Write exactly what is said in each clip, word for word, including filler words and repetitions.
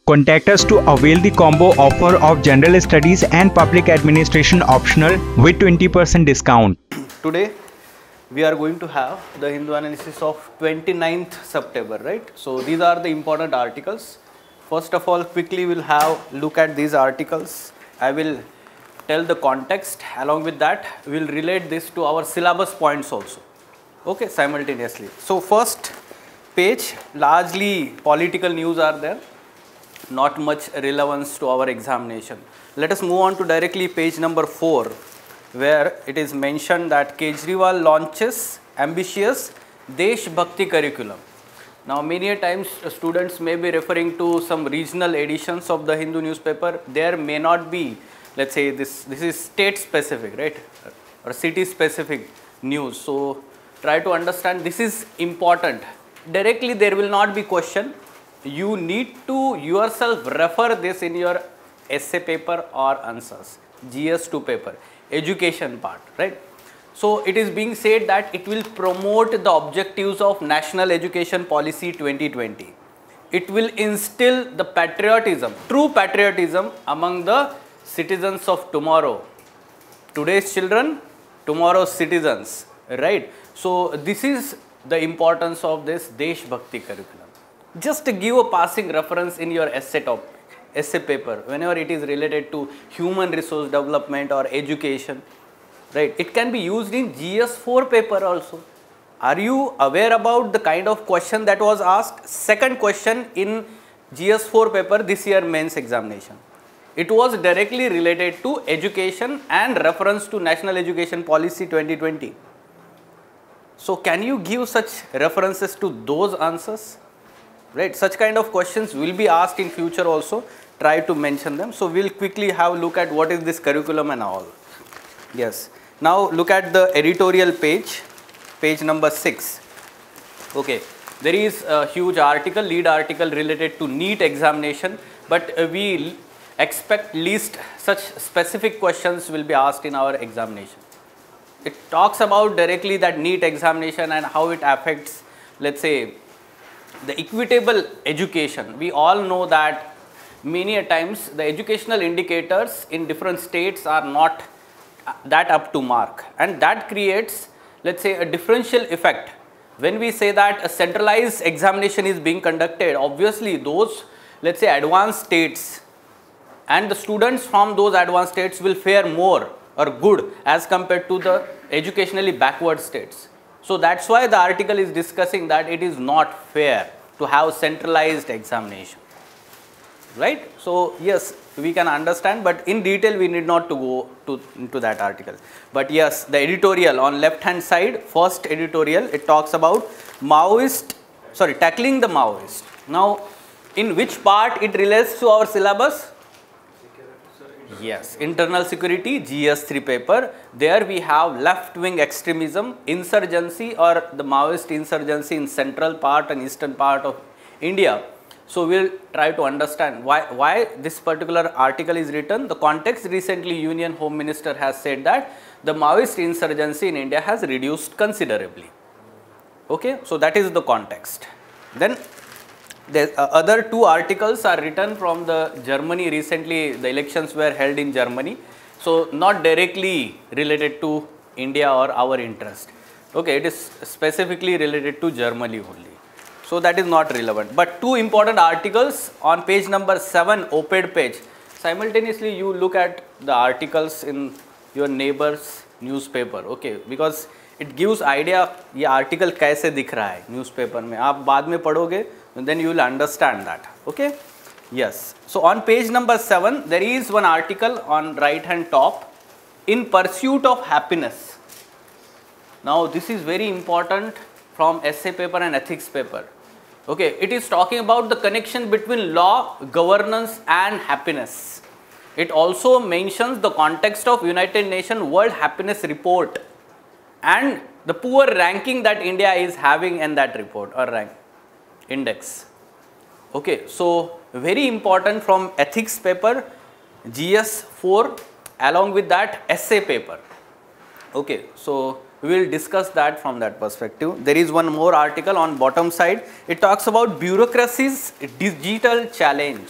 Contact us to avail the combo offer of General Studies and Public Administration optional with twenty percent discount. Today we are going to have the Hindu analysis of twenty-ninth September, right? So these are the important articles. First of all, quickly we'll have look at these articles. I will tell the context. Along with that, we'll relate this to our syllabus points also. Okay, simultaneously. So first page, largely political news are there. Not much relevance to our examination. Let us move on to directly page number four, where it is mentioned that Kejriwal launches ambitious Desh Bhakti curriculum. Now, many a times uh, students may be referring to some regional editions of the Hindu newspaper. There may not be, let's say, this, this is state specific, right, or city specific news. So, try to understand this is important. Directly there will not be question. You need to yourself refer this in your essay paper or answers, G S two paper, education part, right. So, it is being said that it will promote the objectives of National Education Policy twenty twenty. It will instill the patriotism, true patriotism among the citizens of tomorrow. Today's children, tomorrow's citizens, right. So, this is the importance of this Desh Bhakti curriculum. Just to give a passing reference in your essay topic, essay paper, whenever it is related to human resource development or education, right, it can be used in G S four paper also. Are you aware about the kind of question that was asked? Second question in G S four paper this year mains examination. It was directly related to education and reference to National Education Policy twenty twenty. So, can you give such references to those answers? Right, such kind of questions will be asked in future also. Try to mention them. So, we will quickly have a look at what is this curriculum and all. Yes. Now, look at the editorial page, page number six. Okay. There is a huge article, lead article related to NEET examination, but uh, we expect least such specific questions will be asked in our examination. It talks about directly that NEET examination and how it affects, let's say, the equitable education. We all know that many a times the educational indicators in different states are not that up to mark, and that creates, let's say, a differential effect. When we say that a centralized examination is being conducted, obviously those, let's say, advanced states and the students from those advanced states will fare more or good as compared to the educationally backward states. So, that is why the article is discussing that it is not fair to have centralized examination, right. So, yes, we can understand, but in detail we need not to go to into that article. But yes, the editorial on left hand side, first editorial, it talks about Maoist, sorry, tackling the Maoist. Now, in which part it relates to our syllabus? Yes, internal security, G S three paper. There we have left wing extremism, insurgency or the Maoist insurgency in central part and eastern part of India. So, we will try to understand why, why this particular article is written. The context, recently Union Home Minister has said that the Maoist insurgency in India has reduced considerably. Okay, so that is the context. Then the uh, other two articles are written from the Germany. Recently the elections were held in Germany. So, not directly related to India or our interest. Okay, it is specifically related to Germany only. So, that is not relevant. But two important articles on page number seven, op-ed page. Simultaneously you look at the articles in your neighbor's newspaper, okay, because it gives idea ये article कैसे दिख रहा है newspaper में. आप बाद में पढ़ोगे, then you will understand that. Okay. Yes. So, on page number seven, there is one article on right hand top, in pursuit of happiness. Now, this is very important from essay paper and ethics paper. Okay. It is talking about the connection between law, governance and happiness. It also mentions the context of United Nations World Happiness Report and the poor ranking that India is having in that report or rank index. Okay, so very important from ethics paper, G S four, along with that essay paper. Okay, so we will discuss that from that perspective. There is one more article on bottom side. It talks about bureaucracy's digital challenge.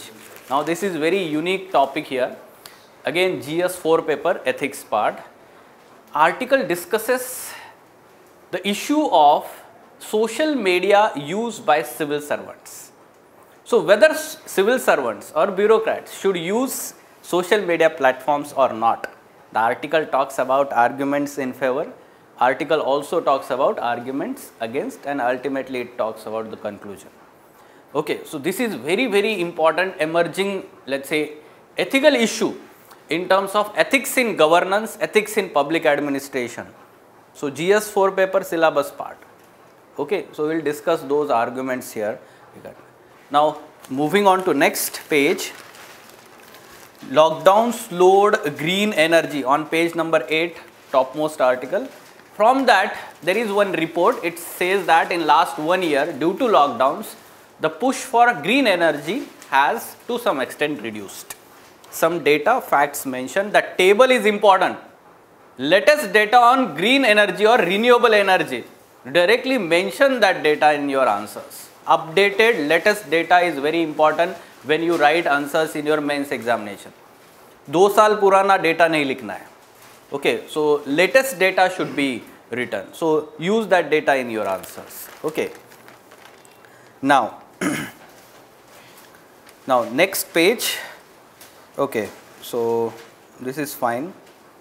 Now this is very unique topic here. Again, G S four paper, ethics part. Article discusses the issue of social media used by civil servants. So whether civil servants or bureaucrats should use social media platforms or not. The article talks about arguments in favor. Article also talks about arguments against, and ultimately it talks about the conclusion. Okay, so this is very, very important emerging, let's say, ethical issue in terms of ethics in governance, ethics in public administration. So G S four paper syllabus part. Okay, so we will discuss those arguments here. Now moving on to next page, lockdown slowed green energy on page number eight, topmost article. From that there is one report, it says that in last one year due to lockdowns, the push for green energy has to some extent reduced. Some data, facts mentioned. The table is important. Latest data on green energy or renewable energy. Directly mention that data in your answers. Updated latest data is very important when you write answers in your mains examination. दो साल पुराना data नहीं लिखना है. Okay, so latest data should be written. So use that data in your answers. Okay. Now, now next page. Okay, so this is fine.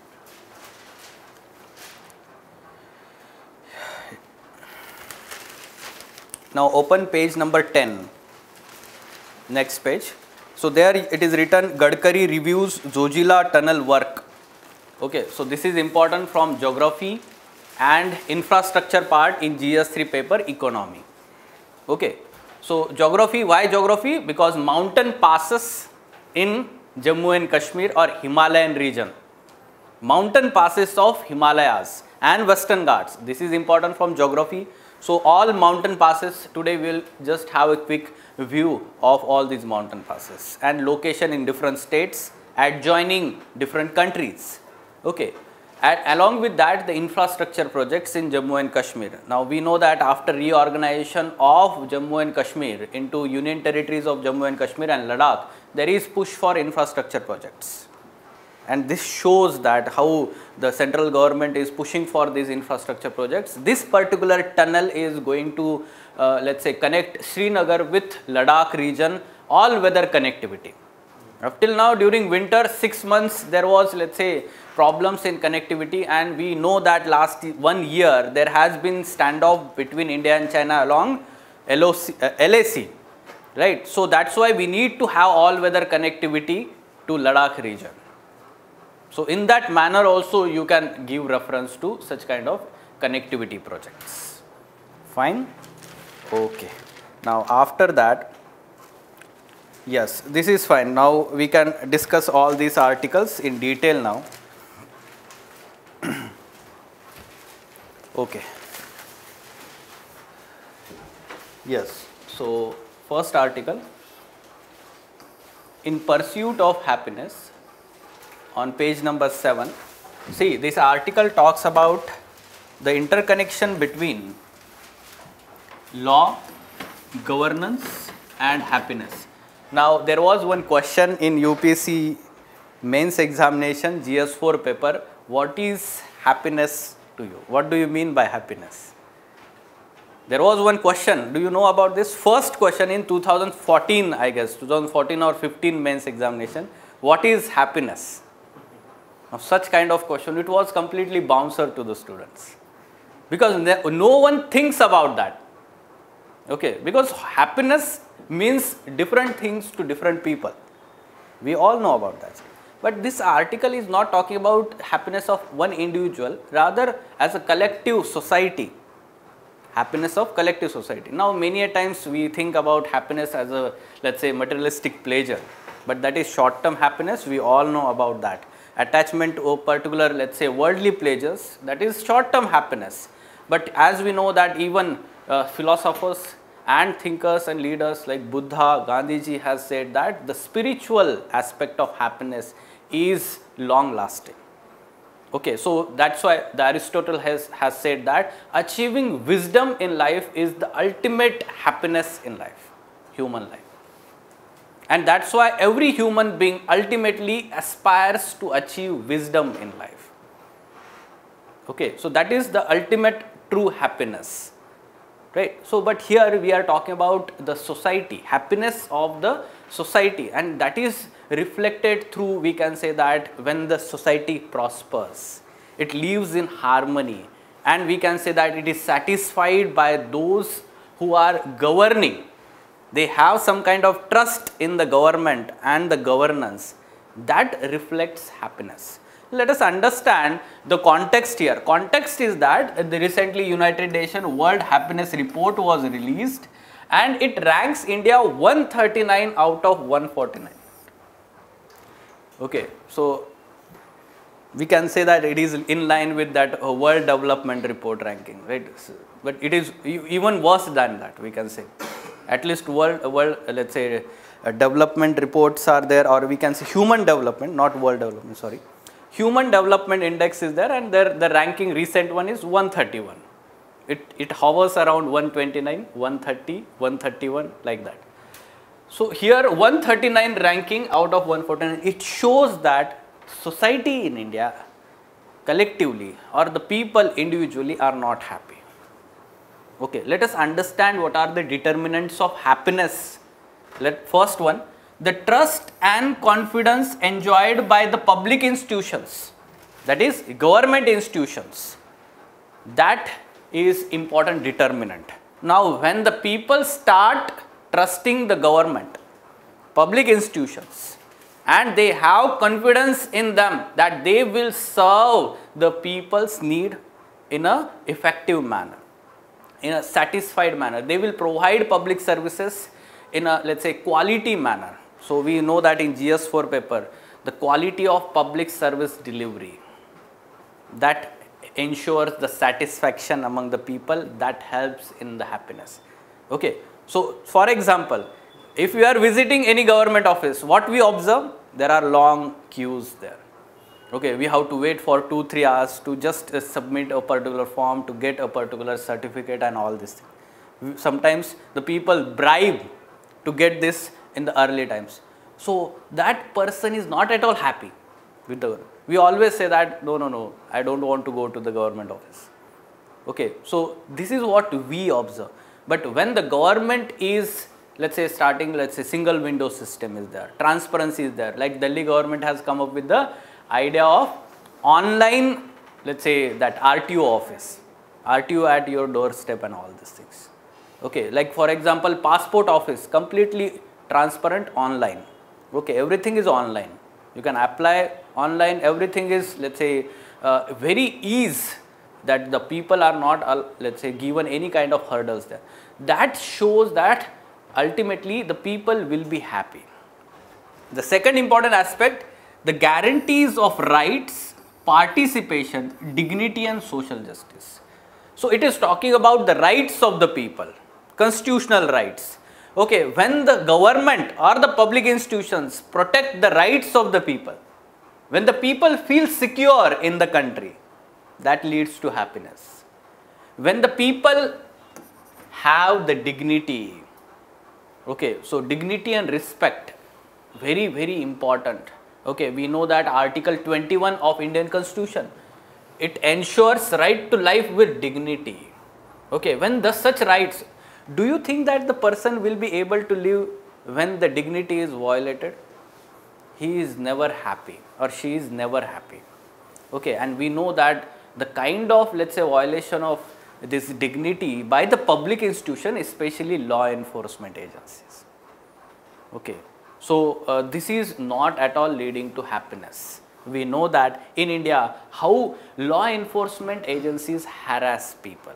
Now open page number ten. Next page. So there it is written, Gadkari reviews Zojila tunnel work. Okay, so this is important from geography and infrastructure part in G S three paper economy. Okay, so geography, why geography? Because mountain passes in Jammu and Kashmir or Himalayan region. Mountain passes of Himalayas and Western Ghats. This is important from geography. So all mountain passes, today we will just have a quick view of all these mountain passes and location in different states, adjoining different countries. Okay. And along with that, the infrastructure projects in Jammu and Kashmir. Now we know that after reorganization of Jammu and Kashmir into Union Territories of Jammu and Kashmir and Ladakh, there is push for infrastructure projects. And this shows that how the central government is pushing for these infrastructure projects. This particular tunnel is going to, uh, let's say, connect Srinagar with Ladakh region, all weather connectivity. Up till now, during winter, six months, there was, let's say, problems in connectivity, and we know that last one year, there has been standoff between India and China along L O C, uh, L A C, right? So that's why we need to have all weather connectivity to Ladakh region. So in that manner also you can give reference to such kind of connectivity projects. Fine? Okay. Now after that, yes, this is fine. Now we can discuss all these articles in detail now. Okay. Yes. So first article, in pursuit of happiness, on page number seven. See, this article talks about the interconnection between law, governance and happiness. Now there was one question in U P S C mains examination G S four paper, what is happiness to you? What do you mean by happiness? There was one question, do you know about this? First question in two thousand fourteen, I guess, two thousand fourteen or fifteen mains examination, what is happiness? Now such kind of question, it was completely bouncer to the students, because no one thinks about that. Okay, because happiness means different things to different people. We all know about that. But this article is not talking about happiness of one individual, rather as a collective society. Happiness of collective society. Now many a times we think about happiness as a, let's say, materialistic pleasure, but that is short term happiness, we all know about that. Attachment to a particular, let's say, worldly pleasures, that is short term happiness. But as we know that even uh, philosophers and thinkers and leaders like Buddha, Gandhiji has said that the spiritual aspect of happiness is long lasting. Okay, so that's why the Aristotle has, has said that achieving wisdom in life is the ultimate happiness in life, human life. And that's why every human being ultimately aspires to achieve wisdom in life. Okay, so that is the ultimate true happiness, right? So, but here we are talking about the society, happiness of the society, and that is reflected through, we can say that when the society prospers, it lives in harmony, and we can say that it is satisfied by those who are governing. They have some kind of trust in the government and the governance. That reflects happiness. Let us understand the context here. Context is that the recently United Nations World Happiness Report was released, and it ranks India one thirty-nine out of one forty-nine. Okay, so we can say that it is in line with that World Development Report ranking, right? But it is even worse than that, we can say. At least world, world let's say uh, development reports are there, or we can say human development, not world development, sorry. Human development index is there, and there the ranking recent one is one thirty-one. It, it hovers around one twenty-nine, one thirty, one thirty-one, like that. So here one thirty-nine ranking out of one forty-nine, it shows that society in India collectively or the people individually are not happy. Okay, let us understand what are the determinants of happiness. Let first one, the trust and confidence enjoyed by the public institutions, that is government institutions, that is important determinant. Now, when the people start trusting the government, public institutions, and they have confidence in them that they will serve the people's need in a effective manner, in a satisfied manner. They will provide public services in a, let's say, quality manner. So we know that in G S four paper, the quality of public service delivery, that ensures the satisfaction among the people, that helps in the happiness. Okay. So for example, if you are visiting any government office, what we observe? There are long queues there. Okay, we have to wait for two, three hours to just uh, submit a particular form, to get a particular certificate and all this thing. Sometimes the people bribe to get this in the early times. So that person is not at all happy with the government. We always say that, no, no, no, I don't want to go to the government office. Okay, so this is what we observe. But when the government is, let's say, starting, let's say, single window system is there, transparency is there, like Delhi government has come up with the idea of online, let's say, that R T O office, R T O at your doorstep and all these things. Okay, like for example, passport office, completely transparent online. Okay, everything is online. You can apply online, everything is, let's say, uh, very ease, that the people are not, uh, let's say, given any kind of hurdles there. That shows that ultimately the people will be happy. The second important aspect, the guarantees of rights, participation, dignity and social justice. So it is talking about the rights of the people, constitutional rights. Okay, when the government or the public institutions protect the rights of the people, when the people feel secure in the country, that leads to happiness. When the people have the dignity, okay, so dignity and respect, very, very important. Okay, we know that Article twenty-one of Indian Constitution, it ensures right to life with dignity. Okay, when the such rights, do you think that the person will be able to live when the dignity is violated? He is never happy or she is never happy. Okay, and we know that the kind of, let's say, violation of this dignity by the public institution, especially law enforcement agencies. Okay, so uh, this is not at all leading to happiness. We know that in India, how law enforcement agencies harass people.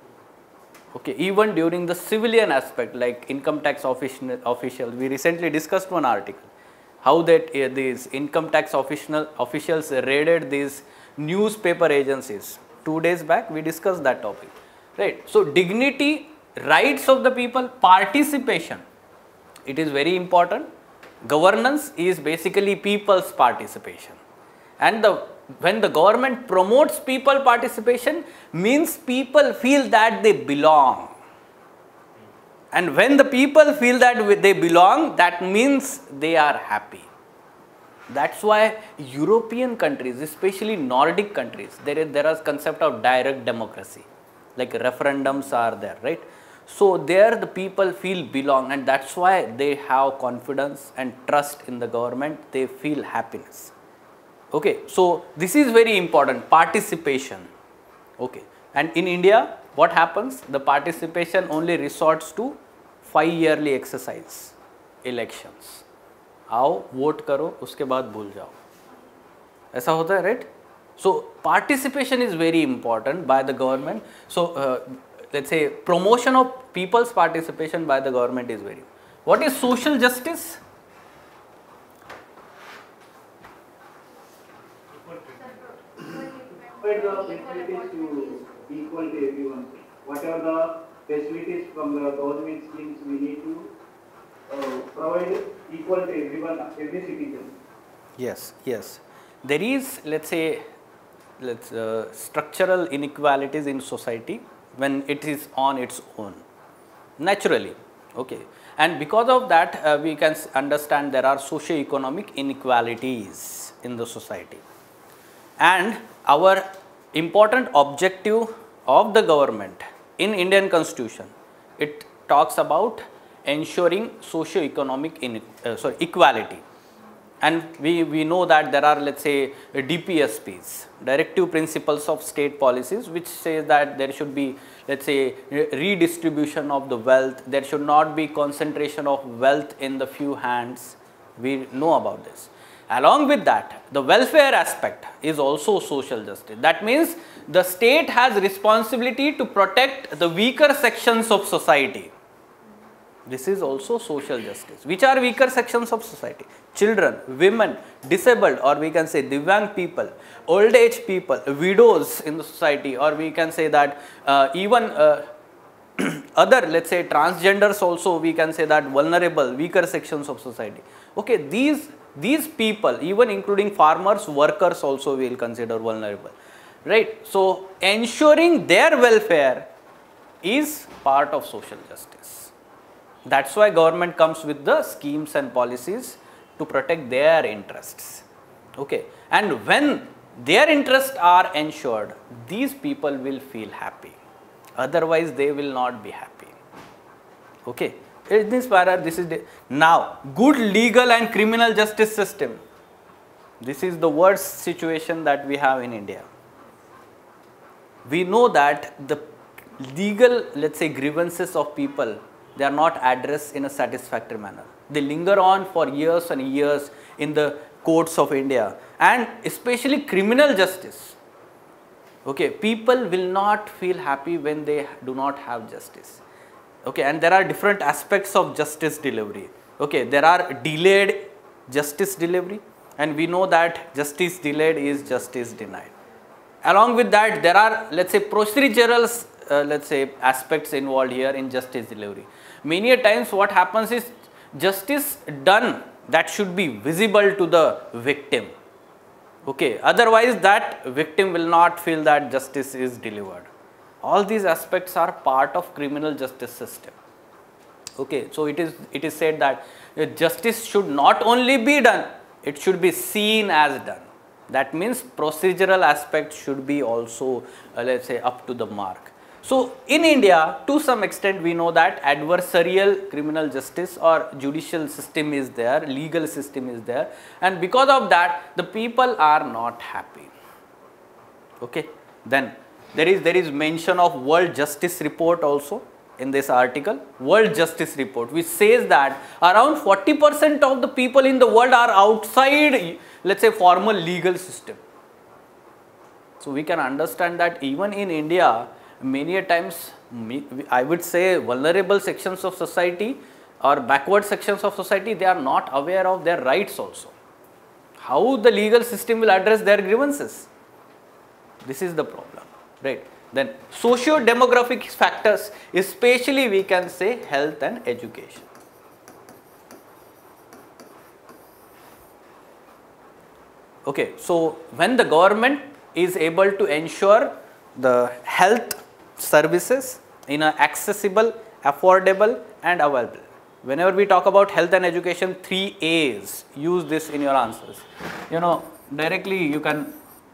Okay, even during the civilian aspect, like income tax official, officials, we recently discussed one article, how that uh, these income tax official, officials raided these newspaper agencies. Two days back, we discussed that topic, right? So dignity, rights of the people, participation, it is very important. Governance is basically people's participation, and the when the government promotes people participation, means people feel that they belong, And when the people feel that they belong, that means they are happy. That's why European countries, especially Nordic countries, there is there is concept of direct democracy, like referendums are there, right? So there the people feel belong, and that's why they have confidence and trust in the government. They feel happiness. Okay, so this is very important, participation. Okay, and in India, what happens? The participation only resorts to five yearly exercise, elections. आओ vote करो, उसके बाद भूल जाओ, ऐसा होता है, right? So participation is very important by the government. So uh, let's say promotion of people's participation by the government is very. What is social justice? Provide the facilities to equal to everyone. Whatever the facilities from the government schemes, we need to uh, provide equal to everyone, every citizen. Yes, yes. There is, let's say, let's uh, structural inequalities in society when it is on its own, naturally. Okay, and because of that, uh, we can understand there are socio-economic inequalities in the society. And our important objective of the government in Indian Constitution, it talks about ensuring socio-economic in, uh, sorry, equality. And we, we know that there are, let's say, D P S Ps, Directive Principles of State Policies, which says that there should be, let's say, redistribution of the wealth. There should not be concentration of wealth in the few hands. We know about this. Along with that, the welfare aspect is also social justice. That means the state has responsibility to protect the weaker sections of society. This is also social justice. Which are weaker sections of society? Children, women, disabled, or we can say Divyang people, old age people, widows in the society, or we can say that uh, even uh, other, let's say, transgenders also, we can say that vulnerable, weaker sections of society. Okay, these these people, even including farmers, workers also we will consider vulnerable, right? So ensuring their welfare is part of social justice. That's why government comes with the schemes and policies to protect their interests. Okay, and when their interests are ensured, these people will feel happy. Otherwise, they will not be happy. Okay, in this para, this is the, now good legal and criminal justice system. This is the worst situation that we have in India. We know that the legal, let's say, grievances of people, they are not addressed in a satisfactory manner. They linger on for years and years in the courts of India, and especially criminal justice. Okay, people will not feel happy when they do not have justice. Okay, and there are different aspects of justice delivery. Okay, there are delayed justice delivery, and we know that justice delayed is justice denied. Along with that, there are, let's say, procedural, uh, let's say, aspects involved here in justice delivery. Many a times what happens is justice done that should be visible to the victim. Okay, otherwise that victim will not feel that justice is delivered. All these aspects are part of criminal justice system. Okay, so it is it is said that justice should not only be done, it should be seen as done. That means procedural aspects should be also, uh, let's say, up to the mark. So in India, to some extent, we know that adversarial criminal justice or judicial system is there, legal system is there, and because of that, the people are not happy. Okay, then there is there is mention of World Justice Report also in this article. World Justice Report, which says that around forty percent of the people in the world are outside, let's say, formal legal system. So we can understand that even in India, many a times, I would say, vulnerable sections of society or backward sections of society, they are not aware of their rights also. How the legal system will address their grievances? This is the problem, right? Then socio-demographic factors, especially we can say health and education. Okay, so when the government is able to ensure the health services in an accessible, affordable and available. Whenever we talk about health and education, three A's, use this in your answers. You know, directly you can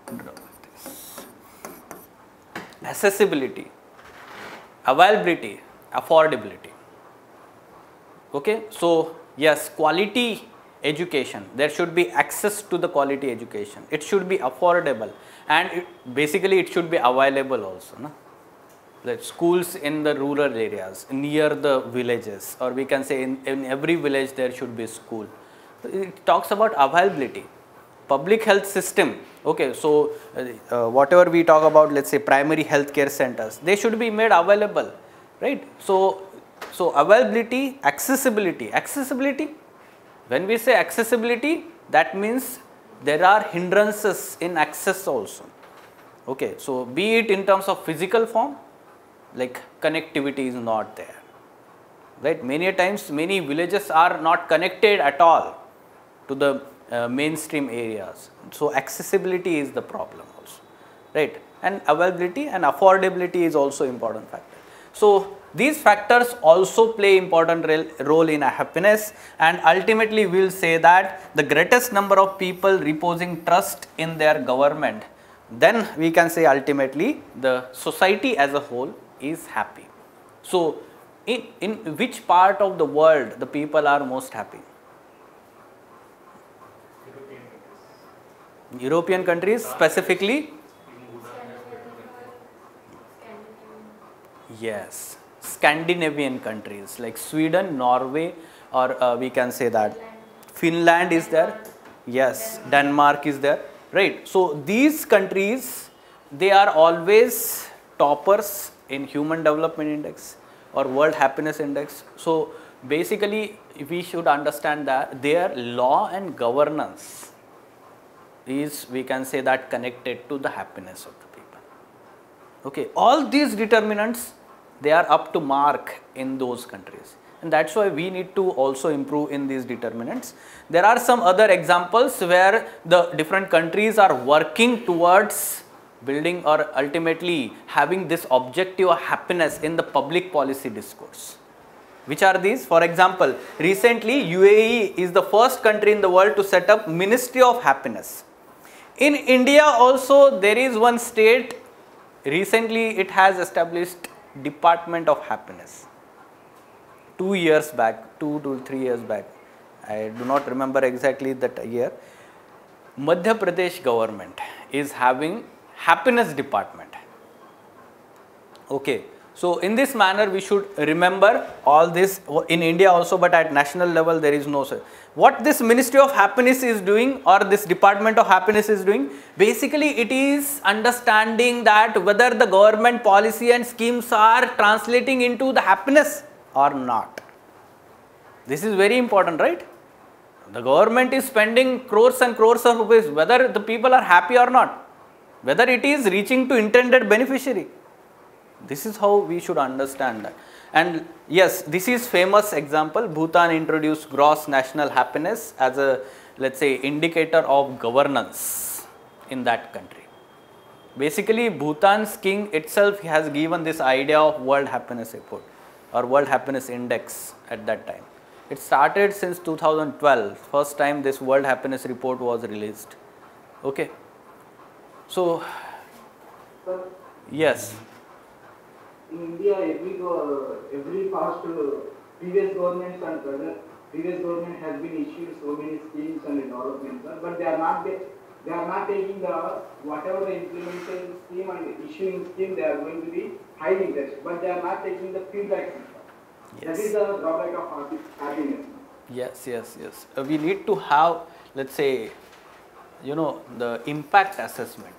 accessibility, availability, affordability. Okay, so yes, quality education, there should be access to the quality education, it should be affordable, and it, basically it should be available also, no? Like schools in the rural areas, near the villages, or we can say in, in every village there should be a school. It talks about availability. Public health system, okay, so uh, uh, whatever we talk about, let's say primary health care centers, they should be made available, right? So, so availability, accessibility, accessibility, when we say accessibility, that means there are hindrances in access also, okay. So, be it in terms of physical form, like connectivity is not there, right? Many a times, many villages are not connected at all to the uh, mainstream areas. So, accessibility is the problem also, right? And availability and affordability is also important factor. So, these factors also play important role in happiness, and ultimately we will say that the greatest number of people reposing trust in their government, then we can say ultimately the society as a whole is happy. So, in, in which part of the world the people are most happy? European countries, specifically? Yes, Scandinavian countries like Sweden, Norway, or uh, we can say that Finland is there, yes, Denmark is there, right? So, these countries, they are always toppers in Human Development Index or World Happiness Index. So, basically we should understand that their law and governance is, we can say that, connected to the happiness of the people. Okay, all these determinants, they are up to mark in those countries, and that is why we need to also improve in these determinants. There are some other examples where the different countries are working towards building or ultimately having this objective of happiness in the public policy discourse. Which are these? For example, recently U A E is the first country in the world to set up Ministry of Happiness. In India also there is one state, recently it has established Department of Happiness. Two years back, two to three years back, I do not remember exactly that year, Madhya Pradesh government is having happiness department. Okay, so in this manner we should remember all this in India also, but at national level there is no such. What this Ministry of Happiness is doing, or this Department of Happiness is doing, basically it is understanding that whether the government policy and schemes are translating into the happiness or not. This is very important, right? The government is spending crores and crores of rupees, whether the people are happy or not, whether it is reaching to intended beneficiary. This is how we should understand that. And yes, this is famous example. Bhutan introduced gross national happiness as a, let's say, indicator of governance in that country. Basically, Bhutan's king itself has given this idea of World Happiness Report or World Happiness Index at that time. It started since two thousand twelve, first time this World Happiness Report was released. Okay. So, yes. In India, every go, every past uh, previous governments and present previous government has been issued so many schemes and developments, but they are not they, they are not taking the whatever the implementation scheme and issuing scheme, they are going to be high interest, but they are not taking the feedback. Yes. That is the drawback of happiness. Yes, yes, yes. Uh, we need to have, let's say, you know, the impact assessment.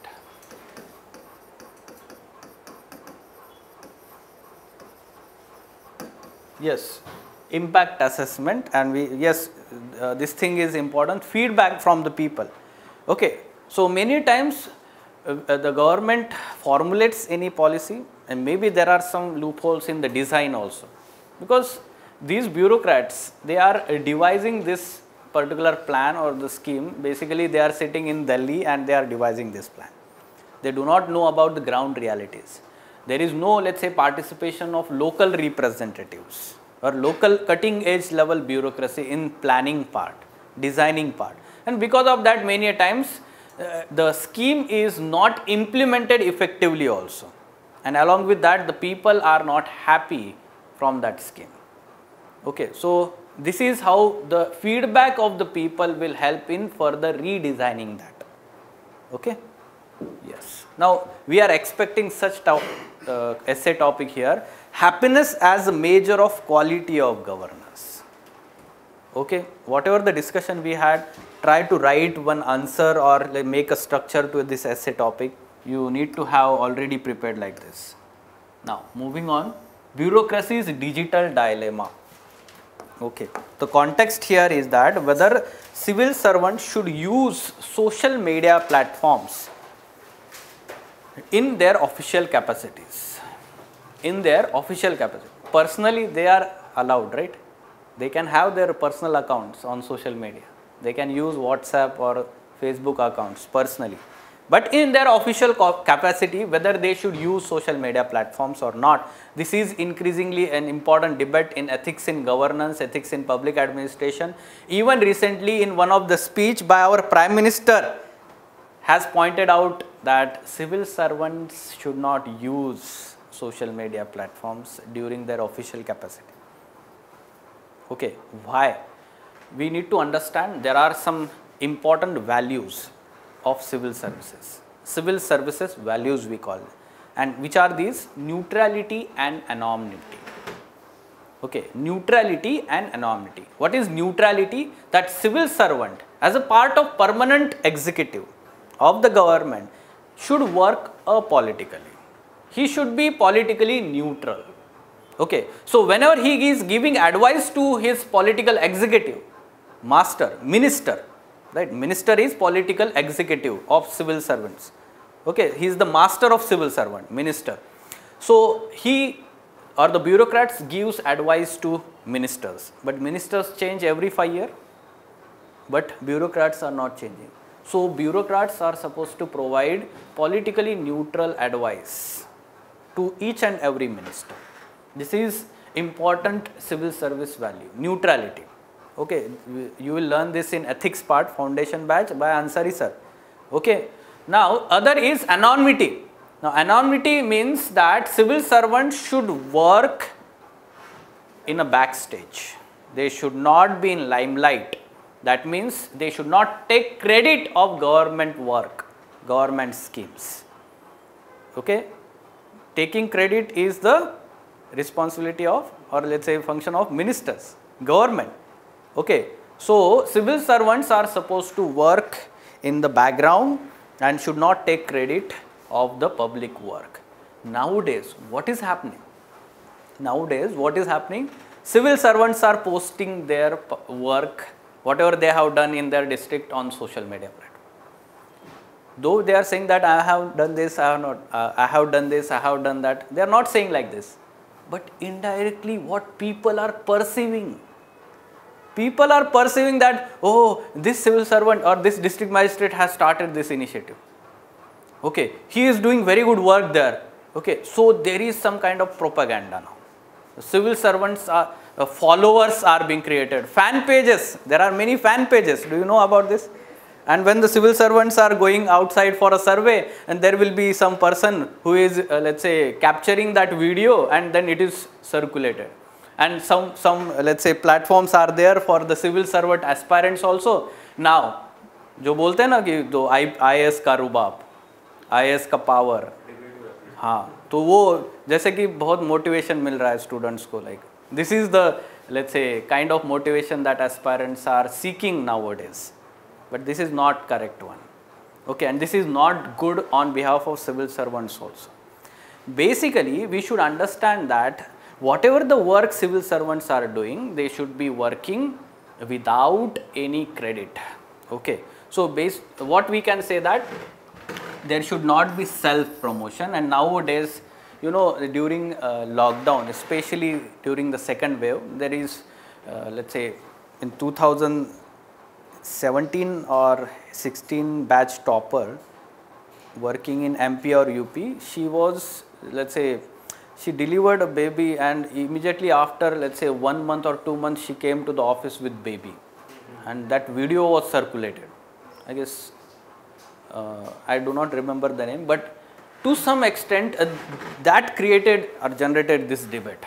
Yes, impact assessment, and we, yes, uh, this thing is important, feedback from the people. Okay, so many times uh, uh, the government formulates any policy, and maybe there are some loopholes in the design also, because these bureaucrats, they are uh, devising this particular plan or the scheme. Basically they are sitting in Delhi and they are devising this plan. They do not know about the ground realities. There is no, let's say, participation of local representatives. or local cutting edge level bureaucracy in planning part, designing part, and because of that many a times uh, the scheme is not implemented effectively also, and along with that the people are not happy from that scheme. Okay, so this is how the feedback of the people will help in further redesigning that. Okay, yes. Now we are expecting such top, uh, essay topic here, happiness as a measure of quality of governance. Okay, whatever the discussion we had, try to write one answer or like make a structure to this essay topic. You need to have already prepared like this. Now moving on, bureaucracy's digital dilemma. Okay, the context here is that whether civil servants should use social media platforms in their official capacities. In their official capacity. Personally, they are allowed, right? They can have their personal accounts on social media. They can use WhatsApp or Facebook accounts personally. But in their official capacity, whether they should use social media platforms or not, this is increasingly an important debate in ethics in governance, ethics in public administration. Even recently in one of the speech by our Prime Minister has pointed out that civil servants should not use social media platforms during their official capacity. Okay, why? We need to understand there are some important values of civil services. Civil services values we call it. And which are these? Neutrality and anonymity. Okay, neutrality and anonymity. What is neutrality? That civil servant as a part of permanent executive of the government should work apolitically. He should be politically neutral. Okay, so whenever he is giving advice to his political executive, master, minister, right? Minister is political executive of civil servants. Okay, he is the master of civil servant, minister. So he or the bureaucrats gives advice to ministers, but ministers change every five years, but bureaucrats are not changing. So bureaucrats are supposed to provide politically neutral advice to each and every minister. This is important civil service value, neutrality. Okay, you will learn this in ethics part, foundation batch by Ansari sir. Okay, now other is anonymity. Now anonymity means that civil servants should work in a backstage. They should not be in limelight. That means they should not take credit of government work, government schemes. Okay, taking credit is the responsibility of, or let's say function of ministers, government. Okay, so civil servants are supposed to work in the background and should not take credit of the public work. Nowadays, what is happening? Nowadays, what is happening? Civil servants are posting their work, whatever they have done in their district, on social media platform. Though they are saying that I have done this, I have not, uh, I have done this, I have done that. They are not saying like this. But indirectly, what people are perceiving? People are perceiving that, oh, this civil servant or this district magistrate has started this initiative. Okay, he is doing very good work there. Okay, so there is some kind of propaganda now. The civil servants are, uh, followers are being created. Fan pages, there are many fan pages. Do you know about this? And when the civil servants are going outside for a survey, and there will be some person who is, uh, let's say, capturing that video, and then it is circulated. And some, some uh, let's say, platforms are there for the civil servant aspirants also. Now, जो बोलते हैं ना कि दो आई A S का रुबाब, आई A S का power, हाँ, तो वो जैसे कि बहुत मोटिवेशन मिल रहा है स्टूडेंट्स को, like this is the let's say kind of motivation that aspirants are seeking nowadays. But this is not correct one. Okay, and this is not good on behalf of civil servants also. Basically, we should understand that whatever the work civil servants are doing, they should be working without any credit. Okay, so based, what we can say that there should not be self promotion. And nowadays, you know, during uh, lockdown, especially during the second wave, there is uh, let's say in two thousand seventeen or sixteen batch topper working in M P or U P. She was, let's say, She delivered a baby, and immediately after, let's say one month or two months, she came to the office with baby, and that video was circulated. I guess uh, I do not remember the name, but to some extent uh, that created or generated this debate.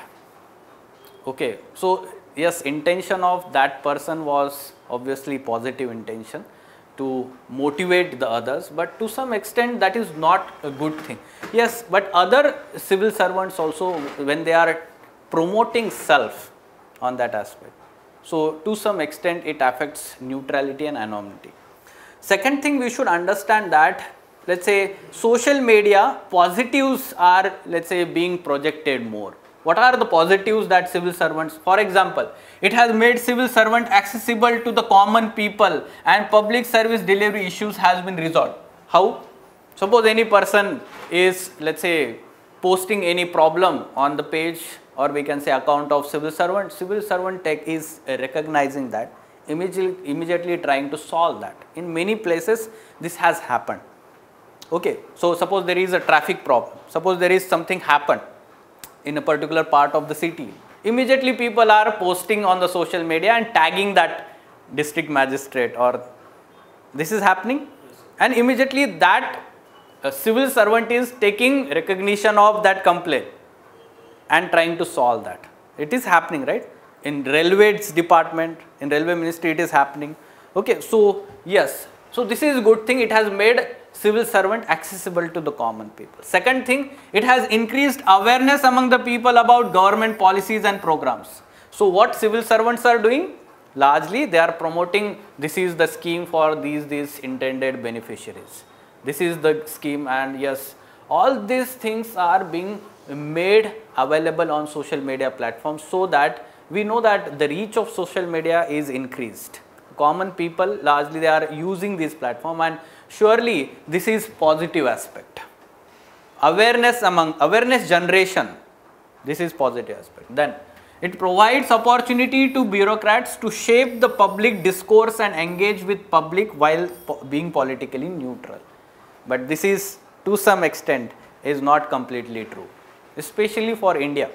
Okay, so yes, intention of that person was obviously positive intention to motivate the others, but to some extent that is not a good thing. Yes, but other civil servants also, when they are promoting self on that aspect, so to some extent it affects neutrality and anonymity. Second thing, we should understand that, let's say social media positives are, let's say, being projected more. What are the positives that civil servants, for example, it has made civil servant accessible to the common people, and public service delivery issues has been resolved. How? Suppose any person is, let's say, posting any problem on the page, or we can say account of civil servant, civil servant tech is recognizing that, immediately, immediately trying to solve that. In many places this has happened. Okay, so suppose there is a traffic problem, suppose there is something happened in a particular part of the city, immediately people are posting on the social media and tagging that district magistrate, or this is happening, and immediately that uh, civil servant is taking recognition of that complaint and trying to solve that. It is happening, right? In railways department, in railway ministry it is happening. Okay, so yes, so this is a good thing, it has made civil servant accessible to the common people. Second thing, it has increased awareness among the people about government policies and programs. So what civil servants are doing? Largely they are promoting, this is the scheme for these, these intended beneficiaries. This is the scheme, and yes, all these things are being made available on social media platforms, so that we know that the reach of social media is increased. Common people, largely they are using this platform, and surely this is positive aspect. Awareness among, awareness generation, this is positive aspect. Then it provides opportunity to bureaucrats to shape the public discourse and engage with public while po being politically neutral. But this is, to some extent, is not completely true, especially for India.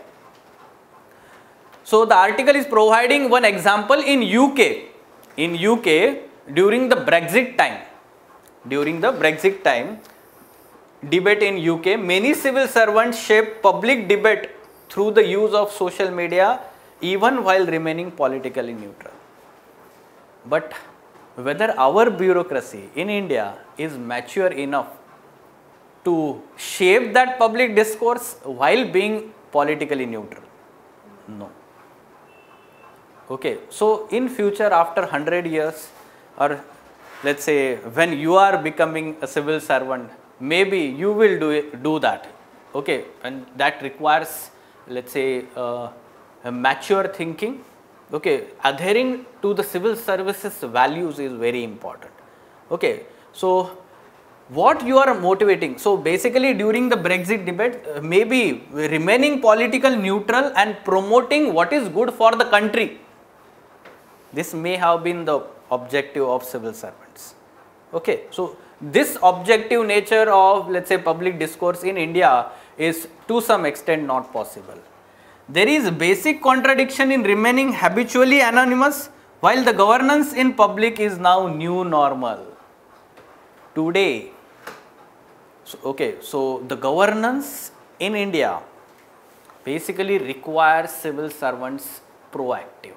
So the article is providing one example in U K. In U K, during the Brexit time, during the Brexit time, debate in U K, many civil servants shape public debate through the use of social media, even while remaining politically neutral. But whether our bureaucracy in India is mature enough to shape that public discourse while being politically neutral? No. Okay, so in future, after one hundred years, or let's say when you are becoming a civil servant, maybe you will do it, do that. Okay, and that requires, let's say, uh, a mature thinking. Okay, adhering to the civil services values is very important. Okay, so what you are motivating? So basically, during the Brexit debate, uh, maybe remaining political neutral and promoting what is good for the country. This may have been the objective of civil servants. Okay, so this objective nature of, let's say, public discourse in India is to some extent not possible. There is a basic contradiction in remaining habitually anonymous while the governance in public is now new normal. Today, so, okay, so the governance in India basically requires civil servants proactive.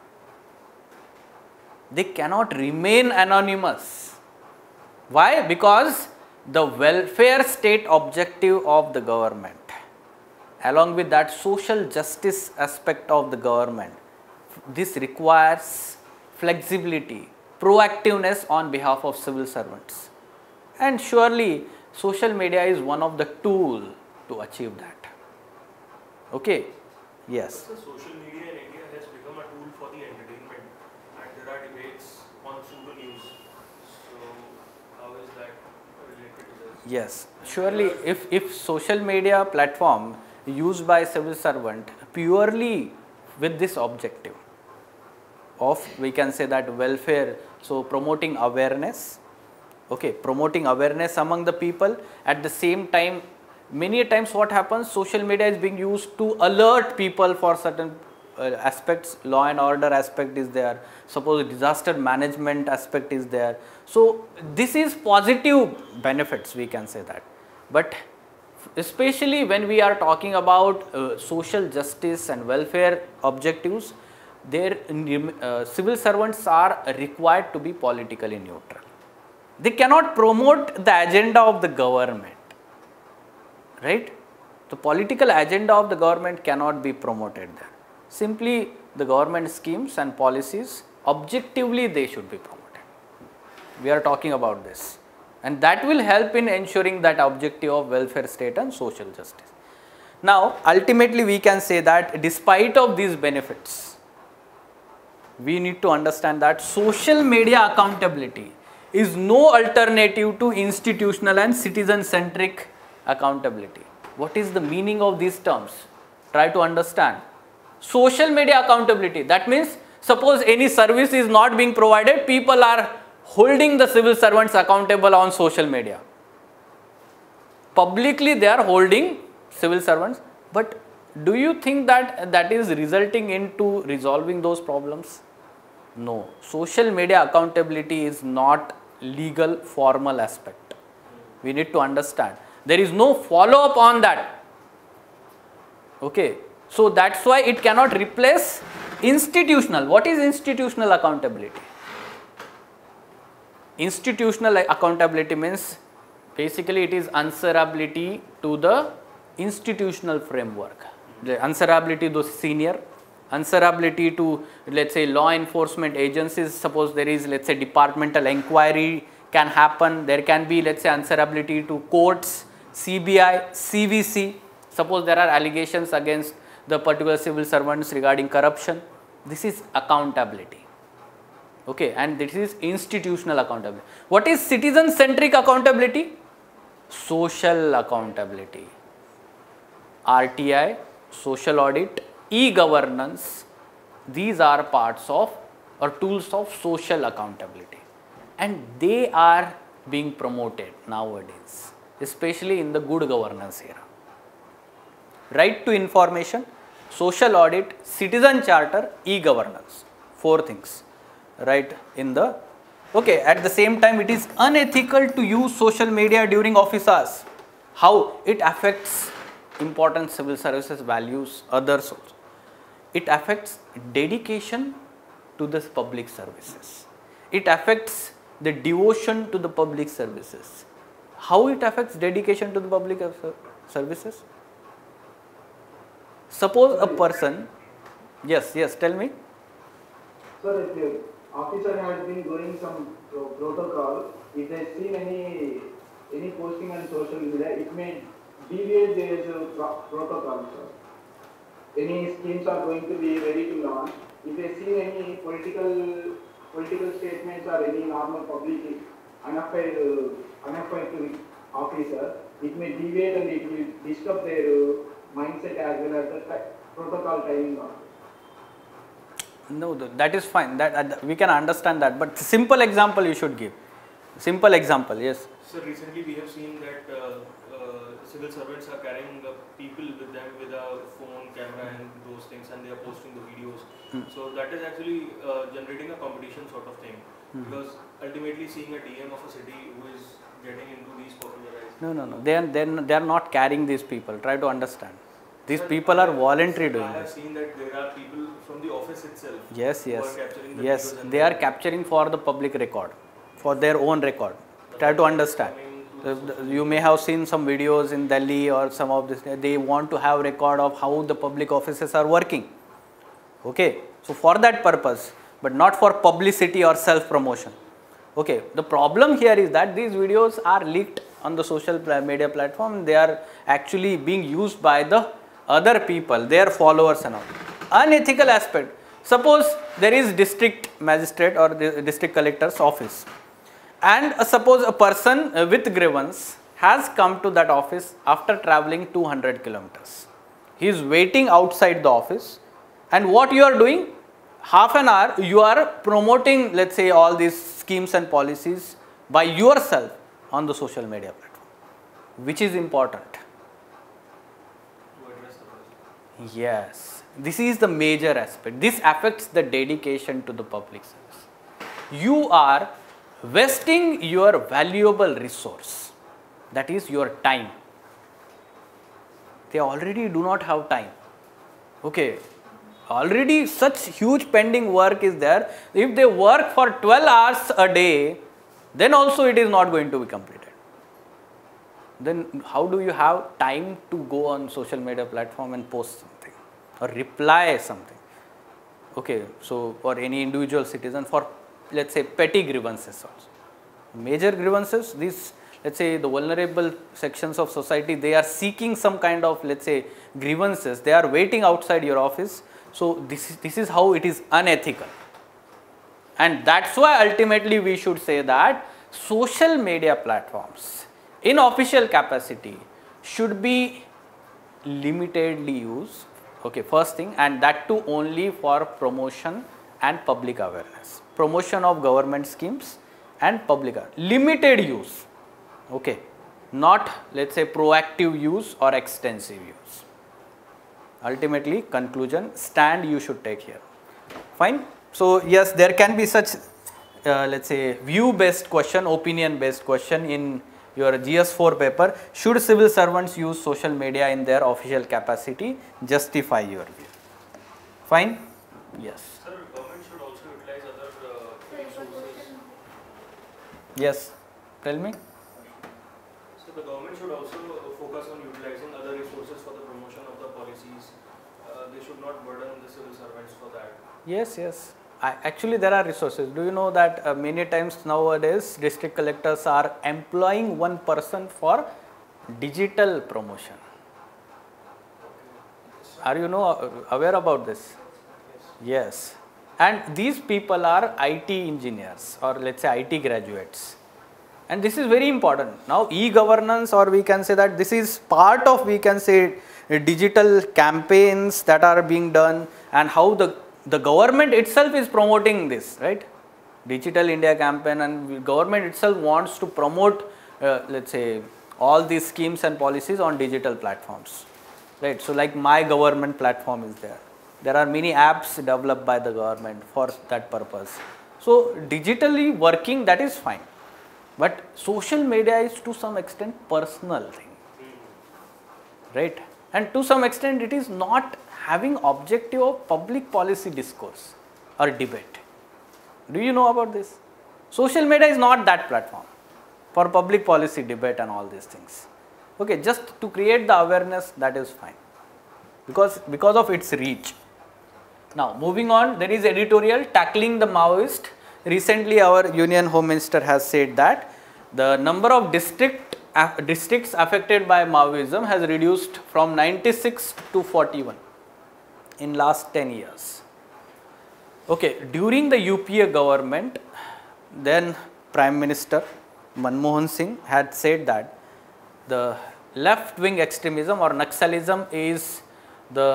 They cannot remain anonymous. Why? Because the welfare state objective of the government, along with that social justice aspect of the government, this requires flexibility, proactiveness on behalf of civil servants. And surely social media is one of the tools to achieve that. Okay? Yes. So social media in India has become a tool for the entertainment, and there are debates on pseudo news. So how is that related to this? Yes, surely if, if social media platform used by civil servant purely with this objective of, we can say that welfare, so promoting awareness, okay, promoting awareness among the people, at the same time Many times what happens, social media is being used to alert people for certain uh, aspects. Law and order aspect is there, suppose disaster management aspect is there. So this is positive benefits, we can say that. But especially when we are talking about uh, social justice and welfare objectives, their uh, civil servants are required to be politically neutral. They cannot promote the agenda of the government, right? The political agenda of the government cannot be promoted there. Simply the government schemes and policies, objectively they should be promoted. We are talking about this, and that will help in ensuring that objective of welfare state and social justice. Now ultimately we can say that despite of these benefits, we need to understand that social media accountability is no alternative to institutional and citizen-centric accountability. What is the meaning of these terms? Try to understand. Social media accountability, that means suppose any service is not being provided, people are holding the civil servants accountable on social media. Publicly they are holding civil servants, but do you think that that is resulting into resolving those problems? No. Social media accountability is not legal formal aspect. We need to understand. There is no follow up on that. Okay. So that's why it cannot replace institutional. What is institutional accountability? Institutional accountability means basically it is answerability to the institutional framework. The answerability to senior, answerability to, let's say, law enforcement agencies. Suppose there is, let's say, departmental inquiry can happen. There can be, let's say, answerability to courts, C B I, C V C. Suppose there are allegations against the particular civil servants regarding corruption. This is accountability. Okay, and this is institutional accountability. What is citizen-centric accountability? Social accountability. R T I, social audit, e-governance, these are parts of or tools of social accountability, and they are being promoted nowadays, especially in the good governance era. Right to information, social audit, citizen charter, e-governance, four things, right in the, okay, at the same time it is unethical to use social media during office hours. How? It affects important civil services values, others also. It affects dedication to the public services. It affects the devotion to the public services. How it affects dedication to the public services? Suppose a person, yes, yes, tell me. Sir, if the officer has been doing some pro protocol, if they see any any posting on social media, it may deviate their pro protocol, sir. Any schemes are going to be ready to launch. If they see any political political statements or any normal public unaffair uh, unaffair to officer, it may deviate and it will disturb their uh, mindset as well as the protocol timing. No, that is fine. That uh, we can understand that. But simple example you should give. Simple example, yes. So recently we have seen that uh, uh, civil servants are carrying uh, people with them with a phone, camera, and those things, and they are posting the videos. Mm. So that is actually uh, generating a competition sort of thing, mm. because ultimately seeing a D M of a city who is getting into these popularized. No, no, no. They are they are not carrying these people. Try to understand. These Sir, people are voluntary doing this. I have seen that there are people from the office itself. Yes, yes, who are capturing the yes. videos and They are capturing for the public record, for their own record. Try to understand. The, the, you may have seen some videos in Delhi or some of this. They want to have record of how the public offices are working. Okay, so for that purpose, but not for publicity or self-promotion. Okay, the problem here is that these videos are leaked on the social media platform. They are actually being used by the other people, their followers and all. Unethical aspect. Suppose there is district magistrate or the district collector's office, and uh, suppose a person uh, with grievance has come to that office after traveling two hundred kilometers. He is waiting outside the office, and what you are doing? Half an hour you are promoting, let's say, all these schemes and policies by yourself on the social media platform. Which is important? Yes, this is the major aspect. This affects the dedication to the public service. You are wasting your valuable resource, that is your time. They already do not have time. Okay, already such huge pending work is there. If they work for twelve hours a day, then also it is not going to be completed. Then how do you have time to go on social media platform and post something or reply something? Okay, so for any individual citizen, for let's say petty grievances also. Major grievances, these let's say the vulnerable sections of society, they are seeking some kind of let's say grievances, they are waiting outside your office. So this is, this is how it is unethical. And that's why ultimately we should say that social media platforms in official capacity should be limitedly used, okay, first thing, and that too only for promotion and public awareness, promotion of government schemes and public limited use, okay, not let's say proactive use or extensive use. Ultimately, conclusion, stand you should take here. Fine. So yes, there can be such uh, let's say view based question, opinion based question in your G S four paper. Should civil servants use social media in their official capacity? Justify your view. Fine? Yes. Sir, government should also utilize other uh, resources. Yes. Tell me. So the government should also focus on utilizing other resources for the promotion of the policies. Uh, they should not burden the civil servants for that. Yes, yes. I, actually, there are resources. Do you know that uh, many times nowadays district collectors are employing one person for digital promotion? Are you know uh, aware about this? Yes. And these people are I T engineers or let's say I T graduates. And this is very important. Now, e-governance, or we can say that this is part of, we can say, digital campaigns that are being done, and how the The government itself is promoting this, right? Digital India campaign, and government itself wants to promote, uh, let's say, all these schemes and policies on digital platforms, right? So like My Government platform is there. There are many apps developed by the government for that purpose. So digitally working, that is fine. But social media is to some extent personal thing, right? And to some extent it is not having objective of public policy discourse or debate. Do you know about this? Social media is not that platform for public policy debate and all these things. Okay, just to create the awareness, that is fine, because, because of its reach. Now moving on, there is editorial tackling the Maoist. Recently our Union Home Minister has said that the number of district, uh, districts affected by Maoism has reduced from ninety-six to forty-one. In last ten years. Okay, during the U P A government, then Prime Minister Manmohan Singh had said that the left wing extremism or Naxalism is the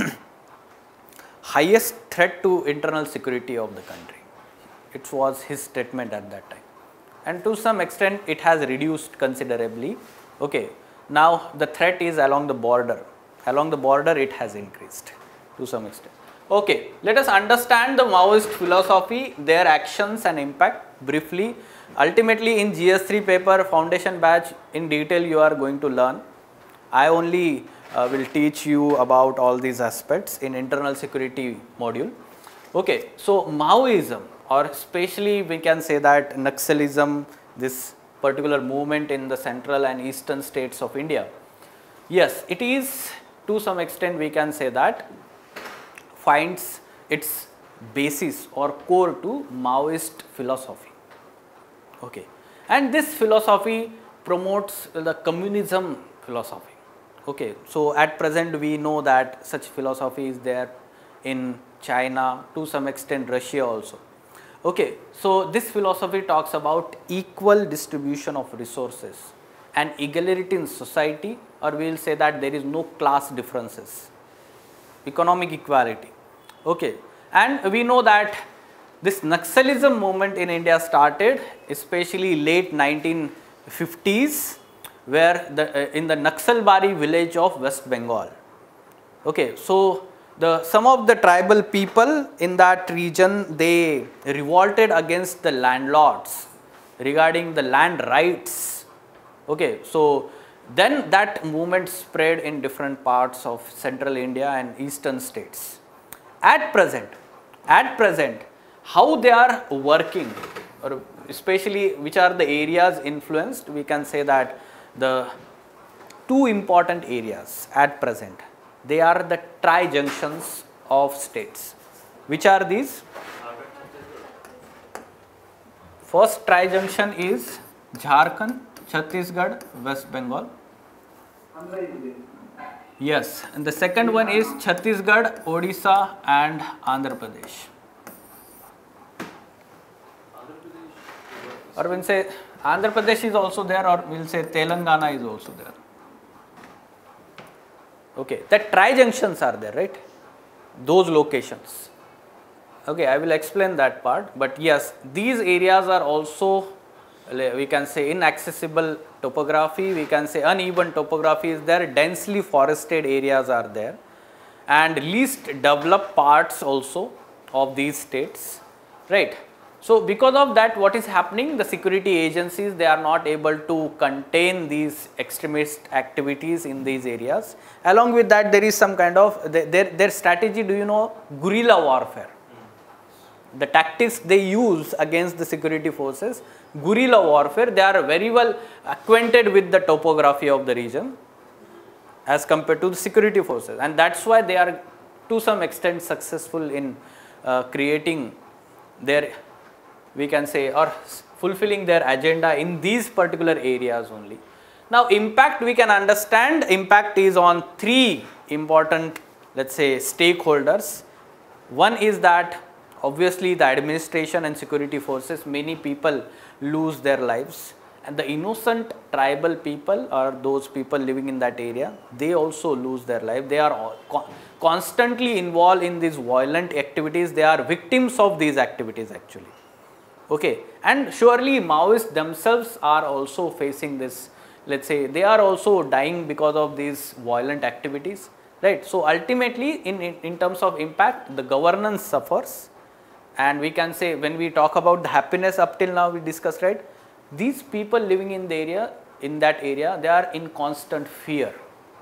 highest threat to internal security of the country. It was his statement at that time. And to some extent it has reduced considerably. Okay, now the threat is along the border. Along the border it has increased to some extent. Okay, let us understand the Maoist philosophy, their actions and impact briefly. Ultimately in G S three paper foundation batch, in detail you are going to learn. I only uh, will teach you about all these aspects in internal security module. Okay, so Maoism, or especially we can say that Naxalism, this particular movement in the central and eastern states of India. Yes, it is to some extent we can say that finds its basis or core to Maoist philosophy. Okay, and this philosophy promotes the communism philosophy. Okay, so at present we know that such philosophy is there in China, to some extent Russia also. Okay, so this philosophy talks about equal distribution of resources and equality in society, or we will say that there is no class differences, economic equality. Okay, and we know that this Naxalism movement in India started especially late nineteen fifties, where the, uh, in the Naxalbari village of West Bengal. Okay, so the some of the tribal people in that region, they revolted against the landlords regarding the land rights. Okay, so then that movement spread in different parts of central India and eastern states. At present, at present, how they are working, or especially which are the areas influenced, we can say that the two important areas at present, they are the tri-junctions of states. Which are these? First tri-junction is Jharkhand, Chhattisgarh, West Bengal. Yes, and the second one is Chhattisgarh, Odisha and Andhra Pradesh. Or we'll say Andhra Pradesh is also there, or we'll say Telangana is also there. Okay, that tri-junctions are there, right? Those locations. Okay, I will explain that part, but yes, these areas are also, we can say, inaccessible topography, we can say uneven topography is there, densely forested areas are there, and least developed parts also of these states, right? So because of that, what is happening, the security agencies, they are not able to contain these extremist activities in these areas. Along with that, there is some kind of, their, their strategy, do you know, guerrilla warfare. The tactics they use against the security forces, guerrilla warfare, they are very well acquainted with the topography of the region as compared to the security forces, and that's why they are to some extent successful in uh, creating their, we can say, or fulfilling their agenda in these particular areas only. Now impact, we can understand, impact is on three important, let's say, stakeholders. One is that obviously the administration and security forces, many people lose their lives, and the innocent tribal people or those people living in that area, they also lose their life. They are all con constantly involved in these violent activities. They are victims of these activities actually. Okay, and surely Maoists themselves are also facing this, let's say, they are also dying because of these violent activities, right? So ultimately, in, in, in terms of impact, the governance suffers. And we can say, when we talk about the happiness up till now we discussed, right, these people living in the area, in that area, they are in constant fear.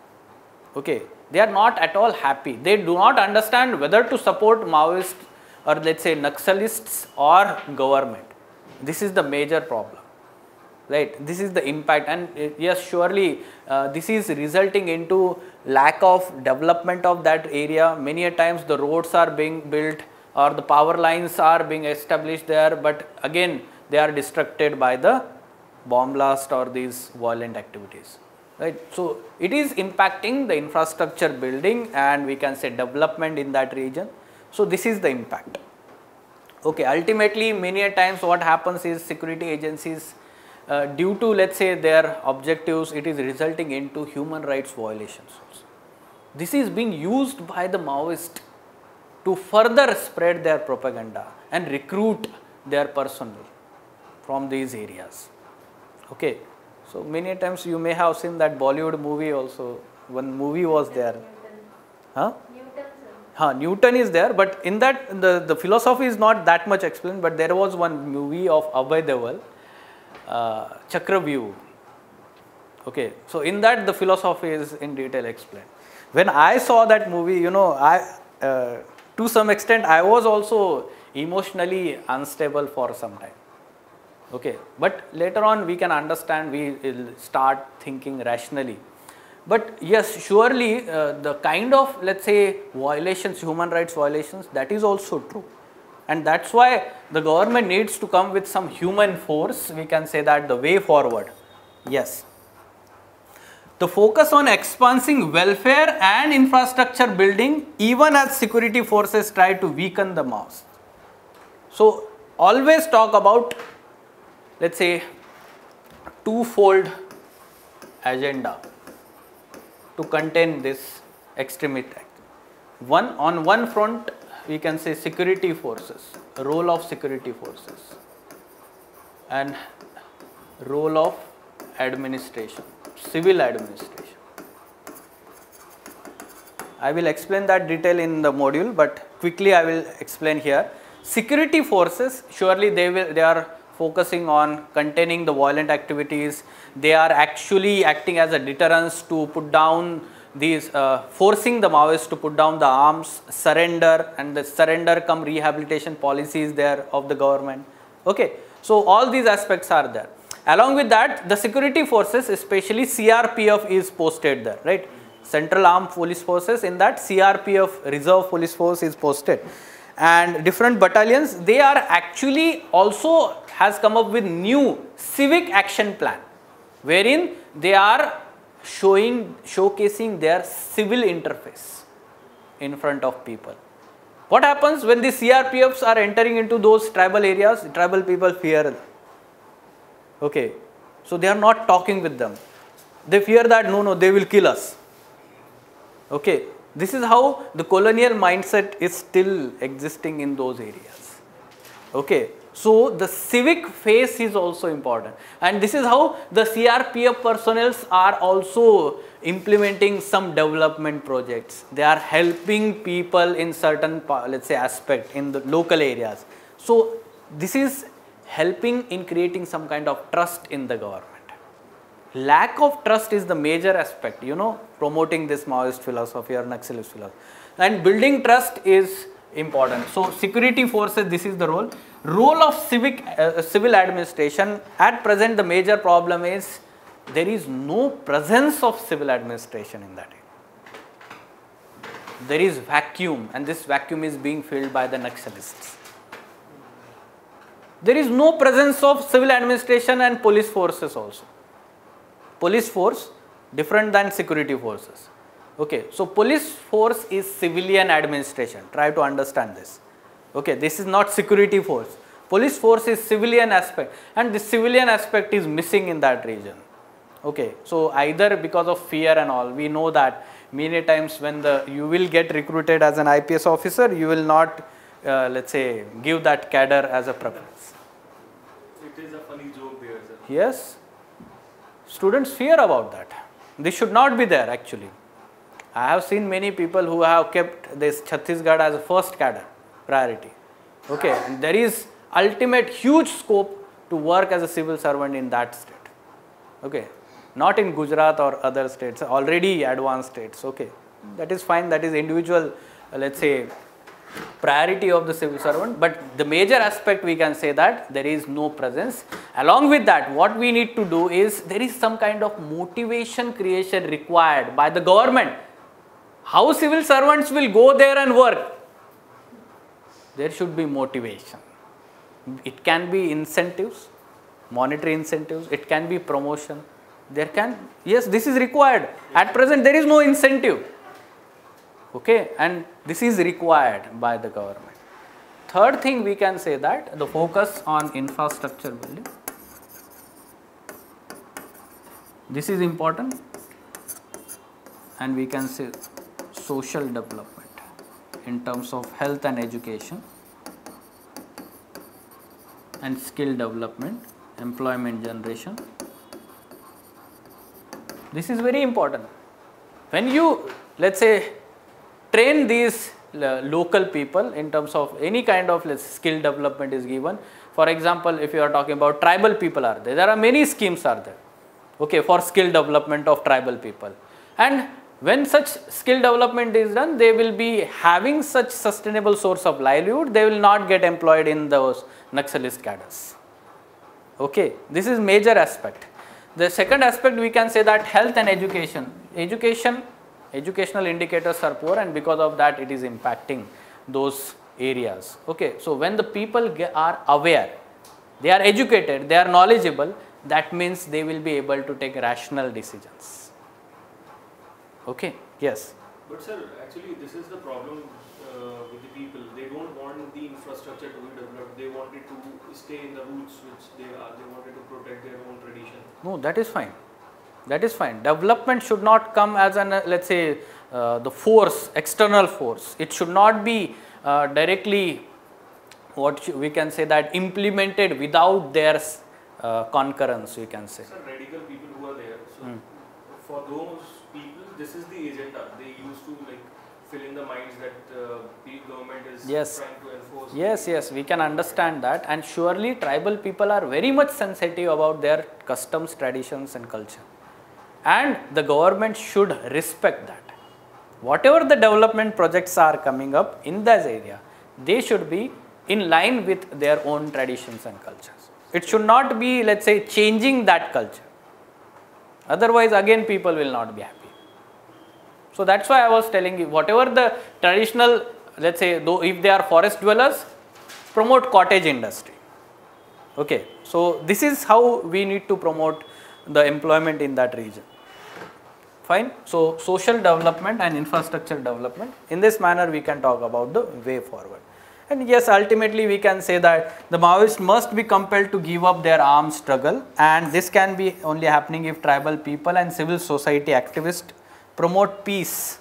Okay, they are not at all happy. They do not understand whether to support Maoists or let's say Naxalists or government. This is the major problem, right? This is the impact, and uh, yes, surely uh, this is resulting into lack of development of that area. Many a times the roads are being built, or the power lines are being established there, but again they are destructed by the bomb blast or these violent activities, right? So it is impacting the infrastructure building and we can say development in that region. So this is the impact. Okay, ultimately many a times what happens is security agencies, uh, due to let's say their objectives, it is resulting into human rights violations also. This is being used by the Maoists to further spread their propaganda and recruit their personnel from these areas. Okay, so many times you may have seen that Bollywood movie also, one movie was there. Huh? Huh, Newton is there, but in that the, the philosophy is not that much explained, but there was one movie of Abhay Deol, uh, Chakravyuh. Okay, so in that the philosophy is in detail explained. When I saw that movie, you know, I uh, to some extent I was also emotionally unstable for some time. Okay, but later on we can understand, we will start thinking rationally. But yes, surely uh, the kind of, let's say, violations, human rights violations, that is also true. And that's why the government needs to come with some human force, we can say that the way forward. Yes. The focus on expanding welfare and infrastructure building, even as security forces try to weaken the Maoists. So always talk about, let's say, twofold agenda to contain this extremist act. One, on one front, we can say security forces, role of security forces, and role of administration, civil administration. I will explain that detail in the module, but quickly I will explain here. Security forces, surely they will, they are focusing on containing the violent activities. They are actually acting as a deterrence to put down these, uh, forcing the Maoists to put down the arms, surrender, and the surrender come rehabilitation policies there of the government. Okay, so all these aspects are there. Along with that, the security forces, especially C R P F, is posted there, right? Central Armed Police Forces, in that C R P F, Reserve Police Force, is posted. And different battalions, they are actually also has come up with new civic action plan, wherein they are showing, showcasing their civil interface in front of people. What happens when the C R P Fs are entering into those tribal areas? Tribal people fear them. Okay, so they are not talking with them. They fear that no, no, they will kill us. Okay, this is how the colonial mindset is still existing in those areas. Okay, so the civic face is also important, and this is how the C R P F personnel are also implementing some development projects. They are helping people in certain, let's say, aspect in the local areas. So this is helping in creating some kind of trust in the government. Lack of trust is the major aspect, you know, promoting this Maoist philosophy or Naxalist philosophy, and building trust is important. So security forces, this is the role. Role of civic uh, civil administration. At present, the major problem is there is no presence of civil administration in that area. There is vacuum, and this vacuum is being filled by the Naxalists. There is no presence of civil administration and police forces also. Police force different than security forces. Okay, so police force is civilian administration. Try to understand this. Okay, this is not security force. Police force is civilian aspect, and the civilian aspect is missing in that region. Okay, so either because of fear and all, we know that many times when the you will get recruited as an I P S officer, you will not uh, let's say give that cadre as a preference. It is a funny joke there, sir. Yes, students fear about that. This should not be there actually. I have seen many people who have kept this Chhattisgarh as a first cadre priority. Okay, and there is ultimate huge scope to work as a civil servant in that state. Okay, not in Gujarat or other states, already advanced states. Okay, that is fine. That is individual, uh, let's say, priority of the civil servant. But the major aspect, we can say that there is no presence. Along with that, what we need to do is there is some kind of motivation creation required by the government. How civil servants will go there and work? There should be motivation. It can be incentives, monetary incentives. It can be promotion. There can, yes, this is required. At present, there is no incentive. Okay, and this is required by the government. Third thing, we can say that the focus on infrastructure building. This is important, and we can say social development in terms of health and education, and skill development, employment generation. This is very important. When you, let's say, train these uh, local people in terms of any kind of, let's say, skill development is given. For example, if you are talking about tribal people are there, there are many schemes are there, okay, for skill development of tribal people. And when such skill development is done, they will be having such sustainable source of livelihood. They will not get employed in those Naxalist cadres. Okay, this is major aspect. The second aspect, we can say that health and education. Education, educational indicators are poor, and because of that, it is impacting those areas. Okay, so when the people get, are aware, they are educated, they are knowledgeable, that means they will be able to take rational decisions. Okay, yes. But sir, actually this is the problem uh, with the people. They don't want the infrastructure to be developed. They wanted to stay in the roots which they are. They wanted to protect their own tradition. No, that is fine. That is fine. Development should not come as an, uh, let's say, uh, the force, external force. It should not be uh, directly, what we can say, that implemented without their uh, concurrence, we can say. Sir, radical people who are there, so mm. for those people, this is the agenda. They used to like fill in the minds that uh, the government is Yes. trying to enforce. Yes, yes, we can understand that, and surely tribal people are very much sensitive about their customs, traditions and culture, and the government should respect that. Whatever the development projects are coming up in this area, they should be in line with their own traditions and cultures. It should not be, let's say, changing that culture. Otherwise, again, people will not be happy. So that's why I was telling you, whatever the traditional, let's say, though if they are forest dwellers, promote cottage industry. Okay, so this is how we need to promote the employment in that region. Fine. So social development and infrastructure development. In this manner, we can talk about the way forward. And yes, ultimately we can say that the Maoists must be compelled to give up their armed struggle, and this can be only happening if tribal people and civil society activists promote peace.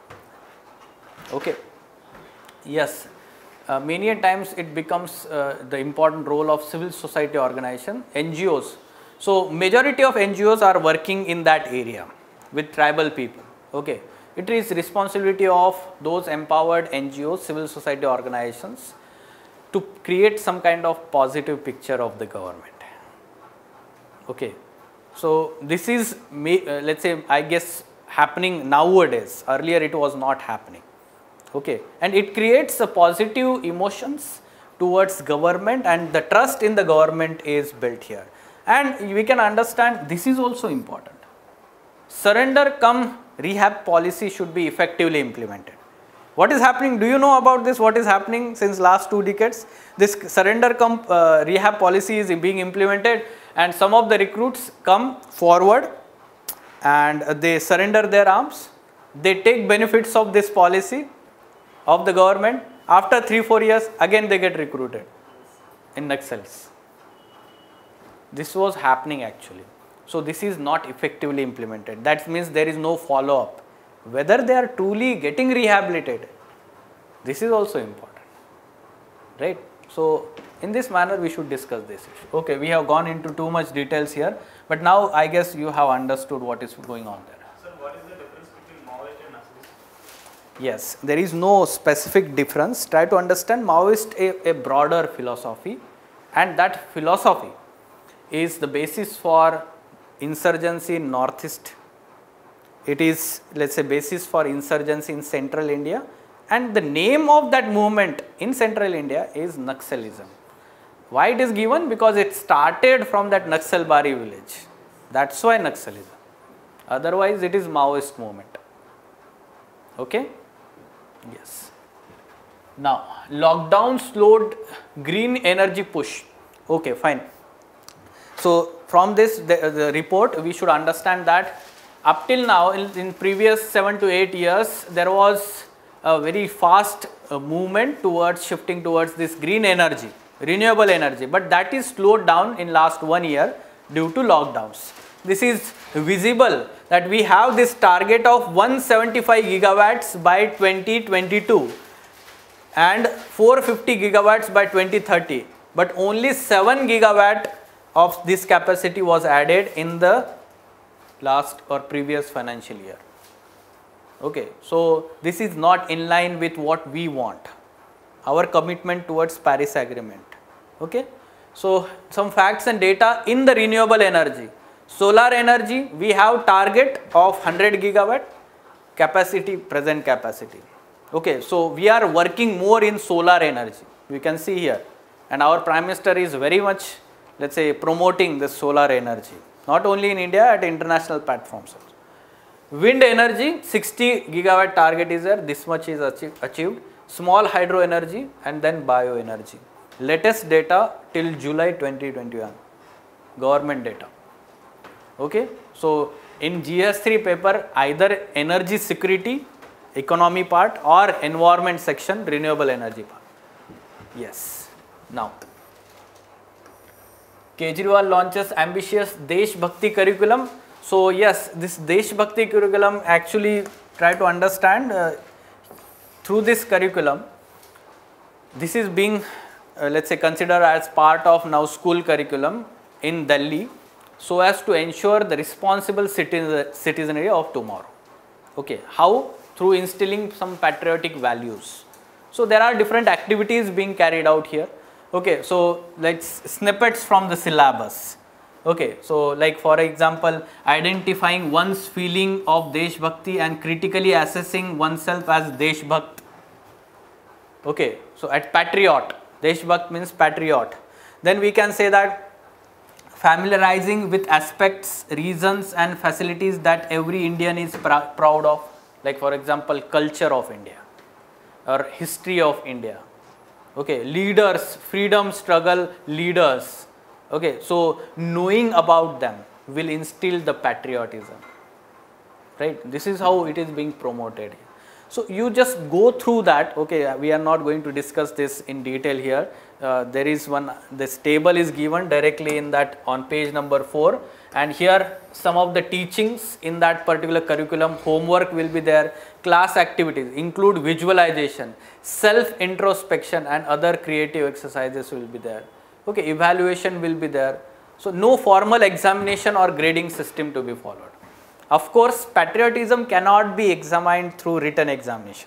Okay. Yes. Uh, many a times it becomes uh, the important role of civil society organization, N G Os. So majority of N G Os are working in that area with tribal people. Okay. It is responsibility of those empowered N G Os, civil society organizations, to create some kind of positive picture of the government. Okay. So this is, uh, let's say, I guess, happening nowadays. Earlier it was not happening. Okay. And it creates a positive emotions towards government, and the trust in the government is built here. And we can understand this is also important. Surrender come rehab policy should be effectively implemented. What is happening? Do you know about this? What is happening since last two decades? This surrender come uh, rehab policy is being implemented, and some of the recruits come forward and they surrender their arms. They take benefits of this policy of the government. After three, four years, again they get recruited in Naxals. This was happening actually. So this is not effectively implemented. That means there is no follow-up. Whether they are truly getting rehabilitated, this is also important, right? So in this manner we should discuss this issue. Okay, we have gone into too much details here, but now I guess you have understood what is going on there. Sir, what is the difference between Maoist and Naxalist? Yes, there is no specific difference. Try to understand Maoist a, a broader philosophy, and that philosophy is the basis for insurgency in Northeast. It is, let's say, basis for insurgency in Central India, and the name of that movement in Central India is Naxalism. Why it is given? Because it started from that Naxalbari village. That's why Naxalism. Otherwise, it is Maoist movement. Okay? Yes. Now, lockdown slowed green energy push. Okay, fine. So from this the, the report, we should understand that up till now, in, in previous seven to eight years, there was a very fast uh, movement towards shifting towards this green energy, renewable energy, but that is slowed down in last one year due to lockdowns. This is visible that we have this target of one hundred seventy-five gigawatts by twenty twenty-two and four hundred fifty gigawatts by twenty thirty, but only seven gigawatt of this capacity was added in the last or previous financial year. Okay, so this is not in line with what we want, our commitment towards Paris Agreement. Okay, so some facts and data in the renewable energy. Solar energy, we have target of one hundred gigawatt capacity, present capacity. Okay, so we are working more in solar energy, we can see here, and our Prime Minister is very much, let's say, promoting the solar energy, not only in India, at international platforms also. Wind energy, sixty gigawatt target is there, this much is achieved. Small hydro energy and then bioenergy. Latest data till July twenty twenty-one, government data. Okay, so in G S three paper, either energy security, economy part, or environment section, renewable energy part. Yes. Now, Kejriwal launches ambitious Desh Bhakti curriculum. So yes, this Desh Bhakti curriculum, actually try to understand uh, through this curriculum, this is being uh, let's say considered as part of now school curriculum in Delhi, so as to ensure the responsible citizen, citizenry of tomorrow. Okay, how? through instilling some patriotic values. So there are different activities being carried out here. Okay, so let's snippets from the syllabus. Okay, so like for example, identifying one's feeling of Deshbhakti and critically assessing oneself as Deshbhakt. Okay, so at patriot, Deshbhakt means patriot. Then we can say that familiarizing with aspects, reasons and facilities that every Indian is pr proud of, like for example, culture of India or history of India. Okay, leaders, freedom struggle leaders. Okay, so knowing about them will instill the patriotism, right? This is how it is being promoted. So you just go through that. Okay, we are not going to discuss this in detail here. Uh, there is one, this table is given directly in that on page number four, and here some of the teachings in that particular curriculum, homework will be there, class activities include visualization, self introspection and other creative exercises will be there. Okay, evaluation will be there. So no formal examination or grading system to be followed. Of course, patriotism cannot be examined through written examination,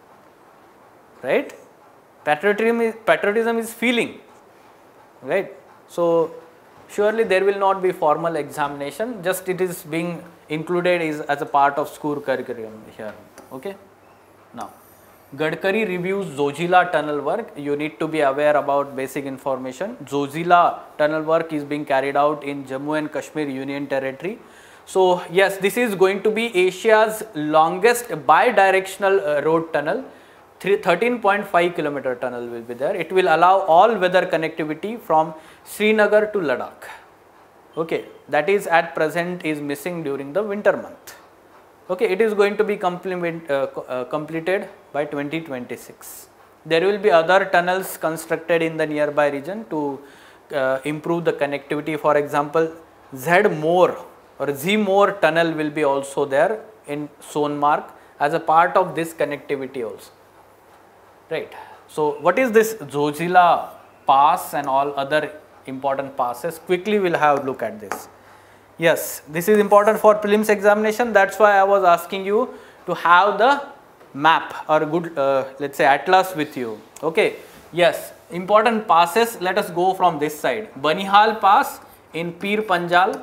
right? Patriotism is, patriotism is feeling, right? So surely there will not be formal examination, just it is being included is as a part of school curriculum here. Okay. Now, Gadkari reviews Zojila tunnel work. You need to be aware about basic information. Zojila tunnel work is being carried out in Jammu and Kashmir Union Territory. So yes, this is going to be Asia's longest bi-directional uh, road tunnel. thirteen point five kilometer tunnel will be there. It will allow all weather connectivity from Srinagar to Ladakh. Okay, that is at present is missing during the winter month. Okay, it is going to be compliment, uh, uh, completed by twenty twenty-six. There will be other tunnels constructed in the nearby region to uh, improve the connectivity. For example, Z-More or Z-More tunnel will be also there in Sonmark as a part of this connectivity also. Right. So what is this Zojila pass and all other important passes? Quickly we'll have a look at this. Yes, this is important for prelims examination. That's why I was asking you to have the map or good, uh, let's say atlas with you. Okay. Yes, important passes. Let us go from this side. Banihal Pass in Pir Panjal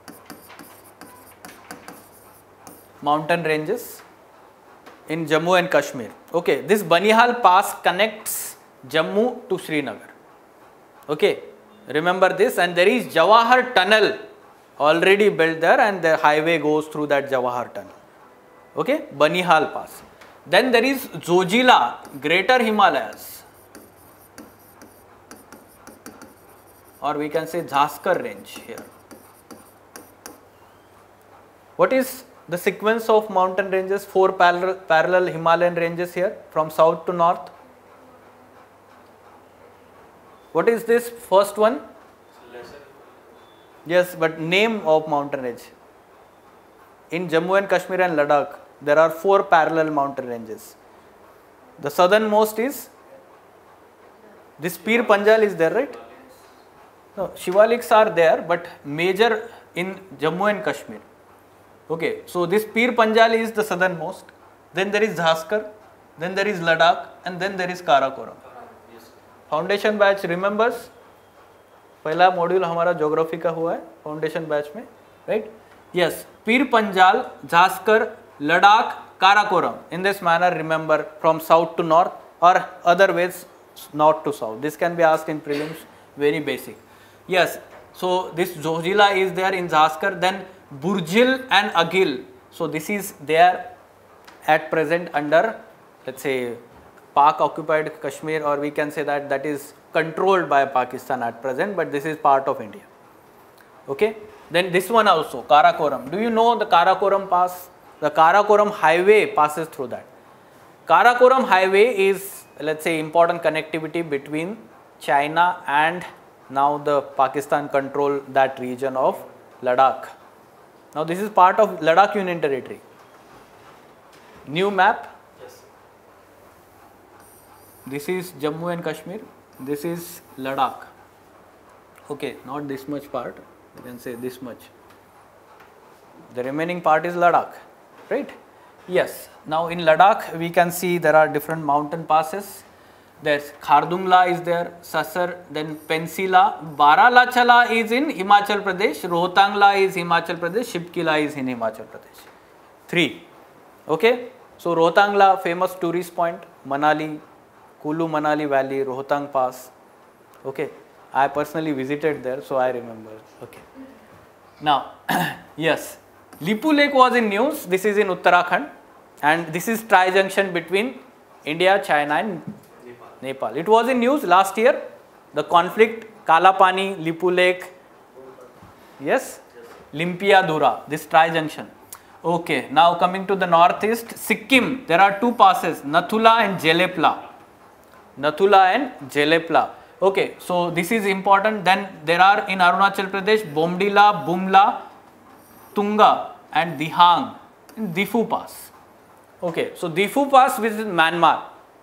mountain ranges in Jammu and Kashmir. Okay, this Banihal Pass connects Jammu to Srinagar. Okay, remember this, and there is Jawahar Tunnel already built there and the highway goes through that Jawahar Tunnel. Okay, Banihal Pass. Then there is Zojila, Greater Himalayas, or we can say Zaskar range here. What is the sequence of mountain ranges? Four parallel, parallel Himalayan ranges here from south to north. What is this first one? Yes, but name of mountain range. In Jammu and Kashmir and Ladakh, there are four parallel mountain ranges. The southernmost is this Pir Panjal is there, right? No, Shivaliks are there, but major in Jammu and Kashmir. Okay, so this Pir Panjal is the southernmost, then there is Zaskar, then there is Ladakh, and then there is Karakoram. Foundation batch remembers? पहला module हमारा geography का हुआ है foundation batch में, right? Yes, Pir Panjal, Zanskar, Ladakh, Karakoram. In this manner, remember from south to north or other ways north to south. This can be asked in prelims, very basic. Yes, so this Zojila is there in Zaskar, then Burjil and Agil. So this is there at present under, let's say, Pak occupied Kashmir, or we can say that that is controlled by Pakistan at present, but this is part of India. Okay. Then this one also, Karakoram. Do you know the Karakoram pass? The Karakoram highway passes through that. Karakoram highway is, let's say, important connectivity between China and now the Pakistan control that region of Ladakh. Now this is part of Ladakh Union Territory. New map. Yes. This is Jammu and Kashmir. This is Ladakh. Okay, not this much part. You can say this much. The remaining part is Ladakh, right? Yes, now in Ladakh we can see there are different mountain passes. There's Khardungla is there, Sasar, then Pensila, Baralachala is in Himachal Pradesh, Rohtangla is Himachal Pradesh, Shipkila is in Himachal Pradesh. Three. Okay, so Rohtangla, famous tourist point, Manali, Kulu Manali Valley, Rohtang Pass. Okay, I personally visited there, so I remember. Okay. Now, yes, Lipu Lake was in news. This is in Uttarakhand, and this is tri-junction between India, China, and Nepal. Nepal. It was in news last year. The conflict, Kalapani, Lipu Lake, yes, Limpia Dura, this tri-junction. Okay, now coming to the northeast, Sikkim, there are two passes, Nathula and Jelepla. Nathula and Jelepla. Okay, so this is important. Then there are in Arunachal Pradesh, Bomdila, Bumla, Tunga and Dihang, in Difu Pass. Okay, so Difu Pass with Myanmar,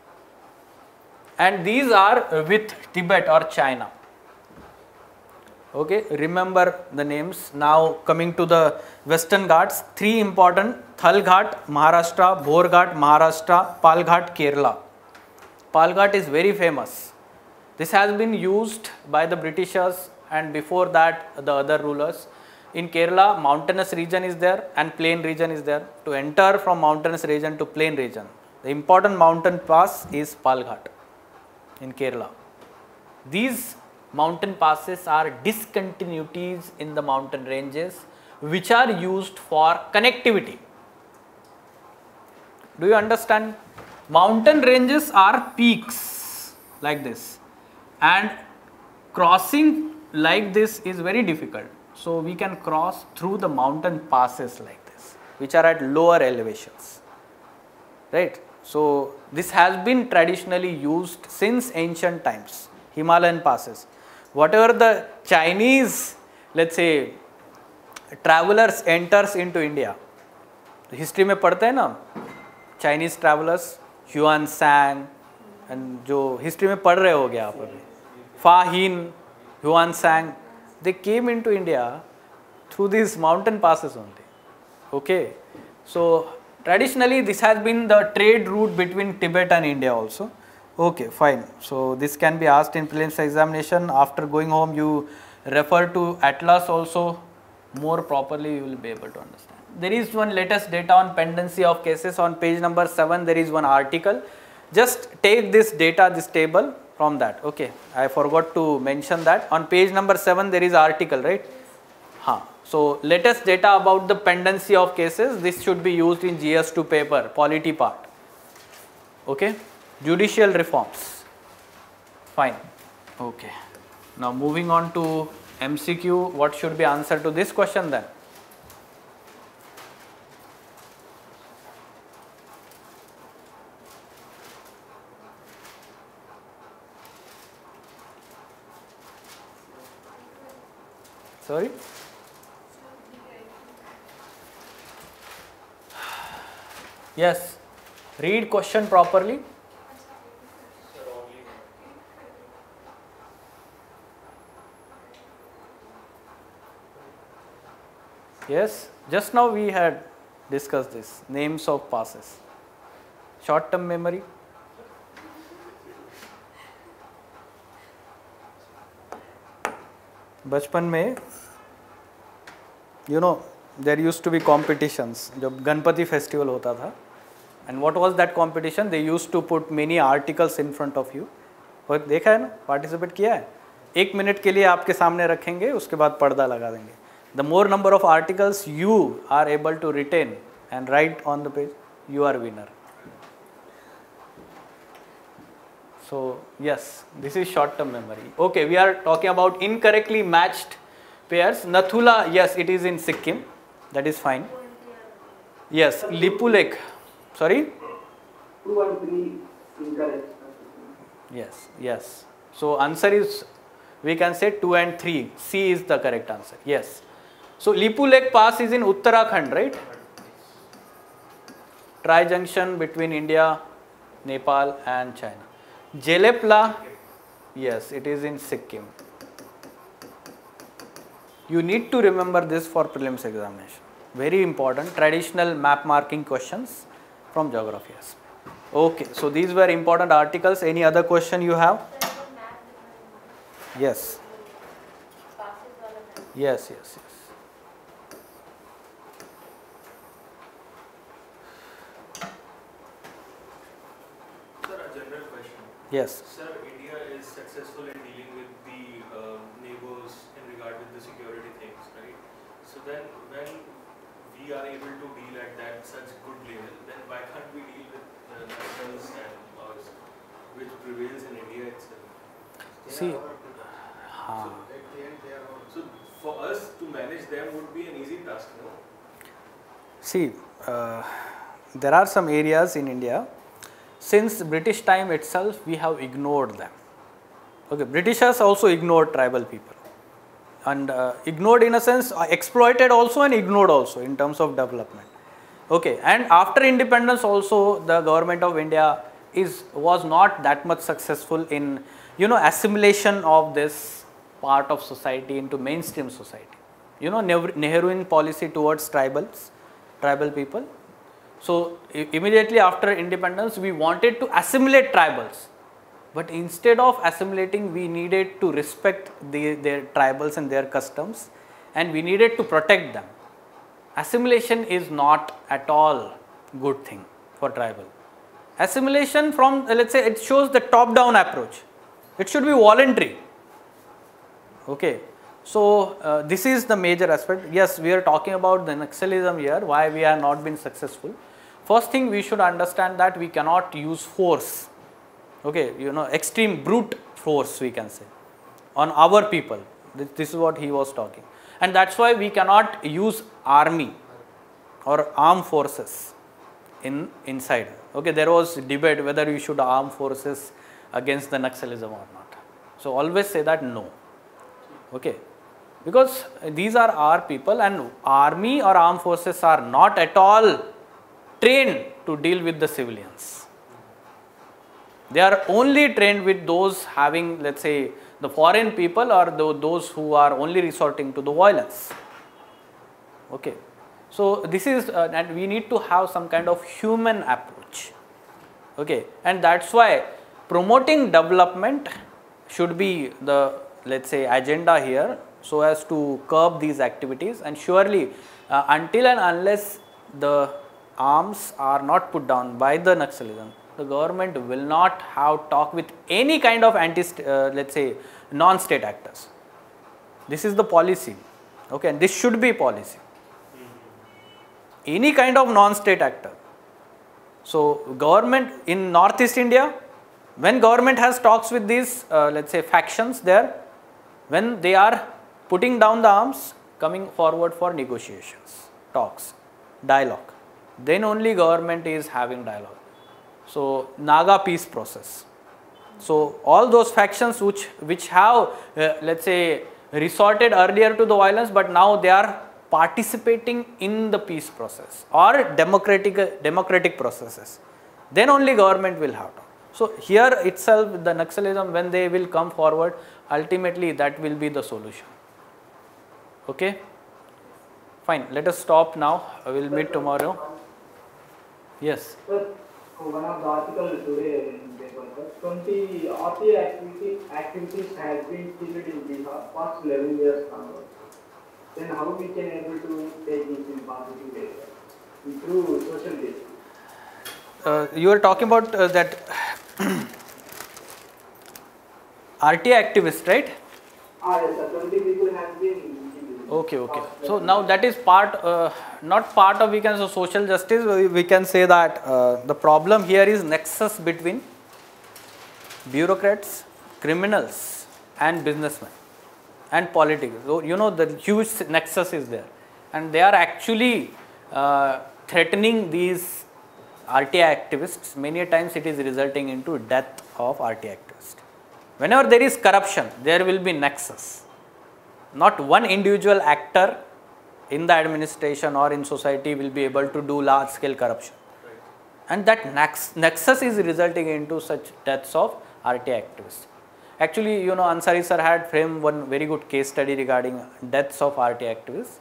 and these are with Tibet or China. Okay, remember the names. Now coming to the Western Ghats, three important: Thal Ghat, Maharashtra; Bhor Ghat, Maharashtra; Pal Ghat, Kerala. Pal Ghat is very famous. This has been used by the Britishers and before that the other rulers. In Kerala, mountainous region is there and plain region is there. To enter from mountainous region to plain region, the important mountain pass is Pal Ghat in Kerala. These mountain passes are discontinuities in the mountain ranges which are used for connectivity. Do you understand? Mountain ranges are peaks like this, and crossing like this is very difficult. So we can cross through the mountain passes like this, which are at lower elevations, right? So this has been traditionally used since ancient times, Himalayan passes. Whatever the Chinese, let's say, travelers enters into India, history में पढ़ते हैं ना, Chinese travelers, Huan Sang, and जो history में पढ़ रहे होगे आप अभी, Fa Hin, Huan Sang, they came into India through these mountain passes only. Okay, so traditionally this has been the trade route between Tibet and India also. Okay, fine. So this can be asked in prelims examination. After going home, you refer to atlas also, more properly you will be able to understand. There is one latest data on pendency of cases on page number seven. There is one article. Just take this data, this table from that. Okay, I forgot to mention that. On page number seven, there is article, right? Huh. So latest data about the pendency of cases. This should be used in G S two paper, polity part. Okay. Judicial reforms. Fine. Okay. Now moving on to M C Q. What should be answer to this question then? Sorry? Yes. Read question properly. Yes, just now we had discussed this, names of passes. Short term memory. बचपन में, you know, there used to be competitions. जब Ganpati festival होता था, and what was that competition? They used to put many articles in front of you. और देखा है ना, participate किया है? एक मिनट के लिए आपके सामने रखेंगे, उसके बाद पर्दा लगा देंगे. The more number of articles you are able to retain and write on the page, you are winner. So yes, this is short term memory. Okay, we are talking about incorrectly matched pairs. Nathula, yes, it is in Sikkim. That is fine. Yes, Lipu Lake. Sorry? Two and three incorrect. Yes, yes. So answer is, we can say two and three. C is the correct answer. Yes. So Lipu Lake Pass is in Uttarakhand, right? Tri-junction between India, Nepal and China. Jelepla, yes, it is in Sikkim. You need to remember this for prelims examination. Very important, traditional map marking questions. From geography aspect. Okay, so these were important articles. Any other question you have? Yes. Yes, yes, yes. Sir, a general question. Yes. Sir, India is successful in dealing with the uh, neighbors in regard with the security things, right? So then when we are able to deal at that such good level, then why can't we deal with the nationals and ours, which prevails in India itself? See, So, so for us to manage them would be an easy task, no? see, uh, there are some areas in India. Since British time itself, we have ignored them. Okay, Britishers also ignored tribal people, and uh, ignored in a sense, uh, exploited also and ignored also in terms of development. Okay, and after independence also, the government of India is was not that much successful in, you know, assimilation of this part of society into mainstream society. You know, Nehruvian policy towards tribals, tribal people. So immediately after independence, we wanted to assimilate tribals, but instead of assimilating, we needed to respect the, their tribals and their customs, and we needed to protect them. Assimilation is not at all good thing for tribal. Assimilation from, let's say, it shows the top-down approach. It should be voluntary. Okay. So uh, this is the major aspect. Yes, we are talking about the Naxalism here, why we have not been successful. First thing, we should understand that we cannot use force, okay, you know, extreme brute force we can say, on our people. This, this is what he was talking. And that's why we cannot use army or armed forces in inside. Okay, there was debate whether we should arm forces against the Naxalism or not. So always say that no. Okay. Because these are our people, and army or armed forces are not at all trained to deal with the civilians. They are only trained with those having, let's say, the foreign people or the, those who are only resorting to the violence. Okay. So this is, uh, and we need to have some kind of human approach. Okay. And that's why promoting development should be the, let's say, agenda here, so as to curb these activities. And surely uh, until and unless the arms are not put down by the Naxalism, the government will not have talk with any kind of anti, uh, let's say, non-state actors. This is the policy. Okay, and this should be policy. Any kind of non-state actor. So government in Northeast India, when government has talks with these, uh, let's say, factions there, when they are putting down the arms, coming forward for negotiations, talks, dialogue, then only government is having dialogue. So Naga peace process. So all those factions which which have, uh, let's say, resorted earlier to the violence, but now they are participating in the peace process or democratic democratic processes, then only government will have to. So here itself, the Naxalism, when they will come forward, ultimately that will be the solution. Okay, fine. Let us stop now. I will meet tomorrow. Yes. Sir, one of the articles today in paper, twenty R T A activity, activities has been killed in Bihar past eleven years onwards. Then how we can able to take this in positive way through social media? Uh, you are talking about uh, that R T A activist, right? Ah, yes, sir. twenty people have been killed. Okay, okay. So now that is part, uh, not part of, we can say, social justice. We, we can say that uh, the problem here is nexus between bureaucrats, criminals, and businessmen, and politics. So you know the huge nexus is there, and they are actually uh, threatening these R T A activists. Many times it is resulting into death of R T A activists. Whenever there is corruption, there will be nexus. Not one individual actor in the administration or in society will be able to do large scale corruption. Right. And that nex nexus is resulting into such deaths of R T A activists. Actually, you know, Ansari sir had framed one very good case study regarding deaths of R T A activists.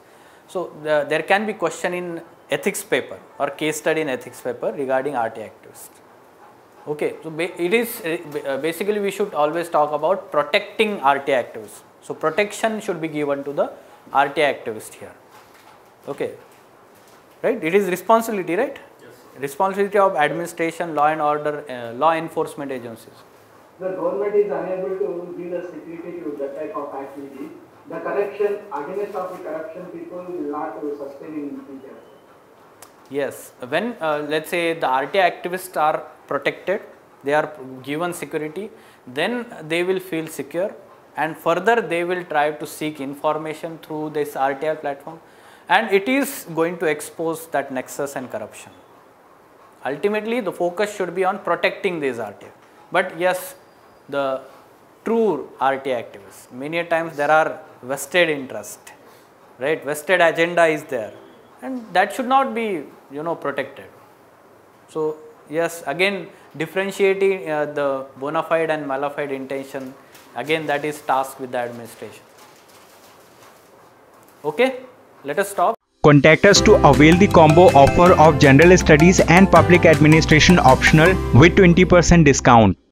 So the, there can be question in ethics paper or case study in ethics paper regarding R T I activists. Okay, so it is uh, basically we should always talk about protecting R T I activists. So protection should be given to the R T I activist here. Okay, right? It is responsibility, right? Yes. Responsibility of administration, law and order, uh, law enforcement agencies. The government is unable to give the security to that type of activity. The corruption, against of the corruption, people will not sustain in future. Yes, when uh, let's say the R T I activists are protected, they are given security, then they will feel secure, and further they will try to seek information through this R T I platform, and it is going to expose that nexus and corruption. Ultimately, the focus should be on protecting these R T I. But yes, the true R T I activists, many a times there are vested interest, right? Vested agenda is there, and that should not be, you know, protected. So yes, again differentiating uh, the bona fide and mala fide intention, again that is task with the administration. Okay, let us stop. Contact us to avail the combo offer of General Studies and Public Administration optional with twenty percent discount.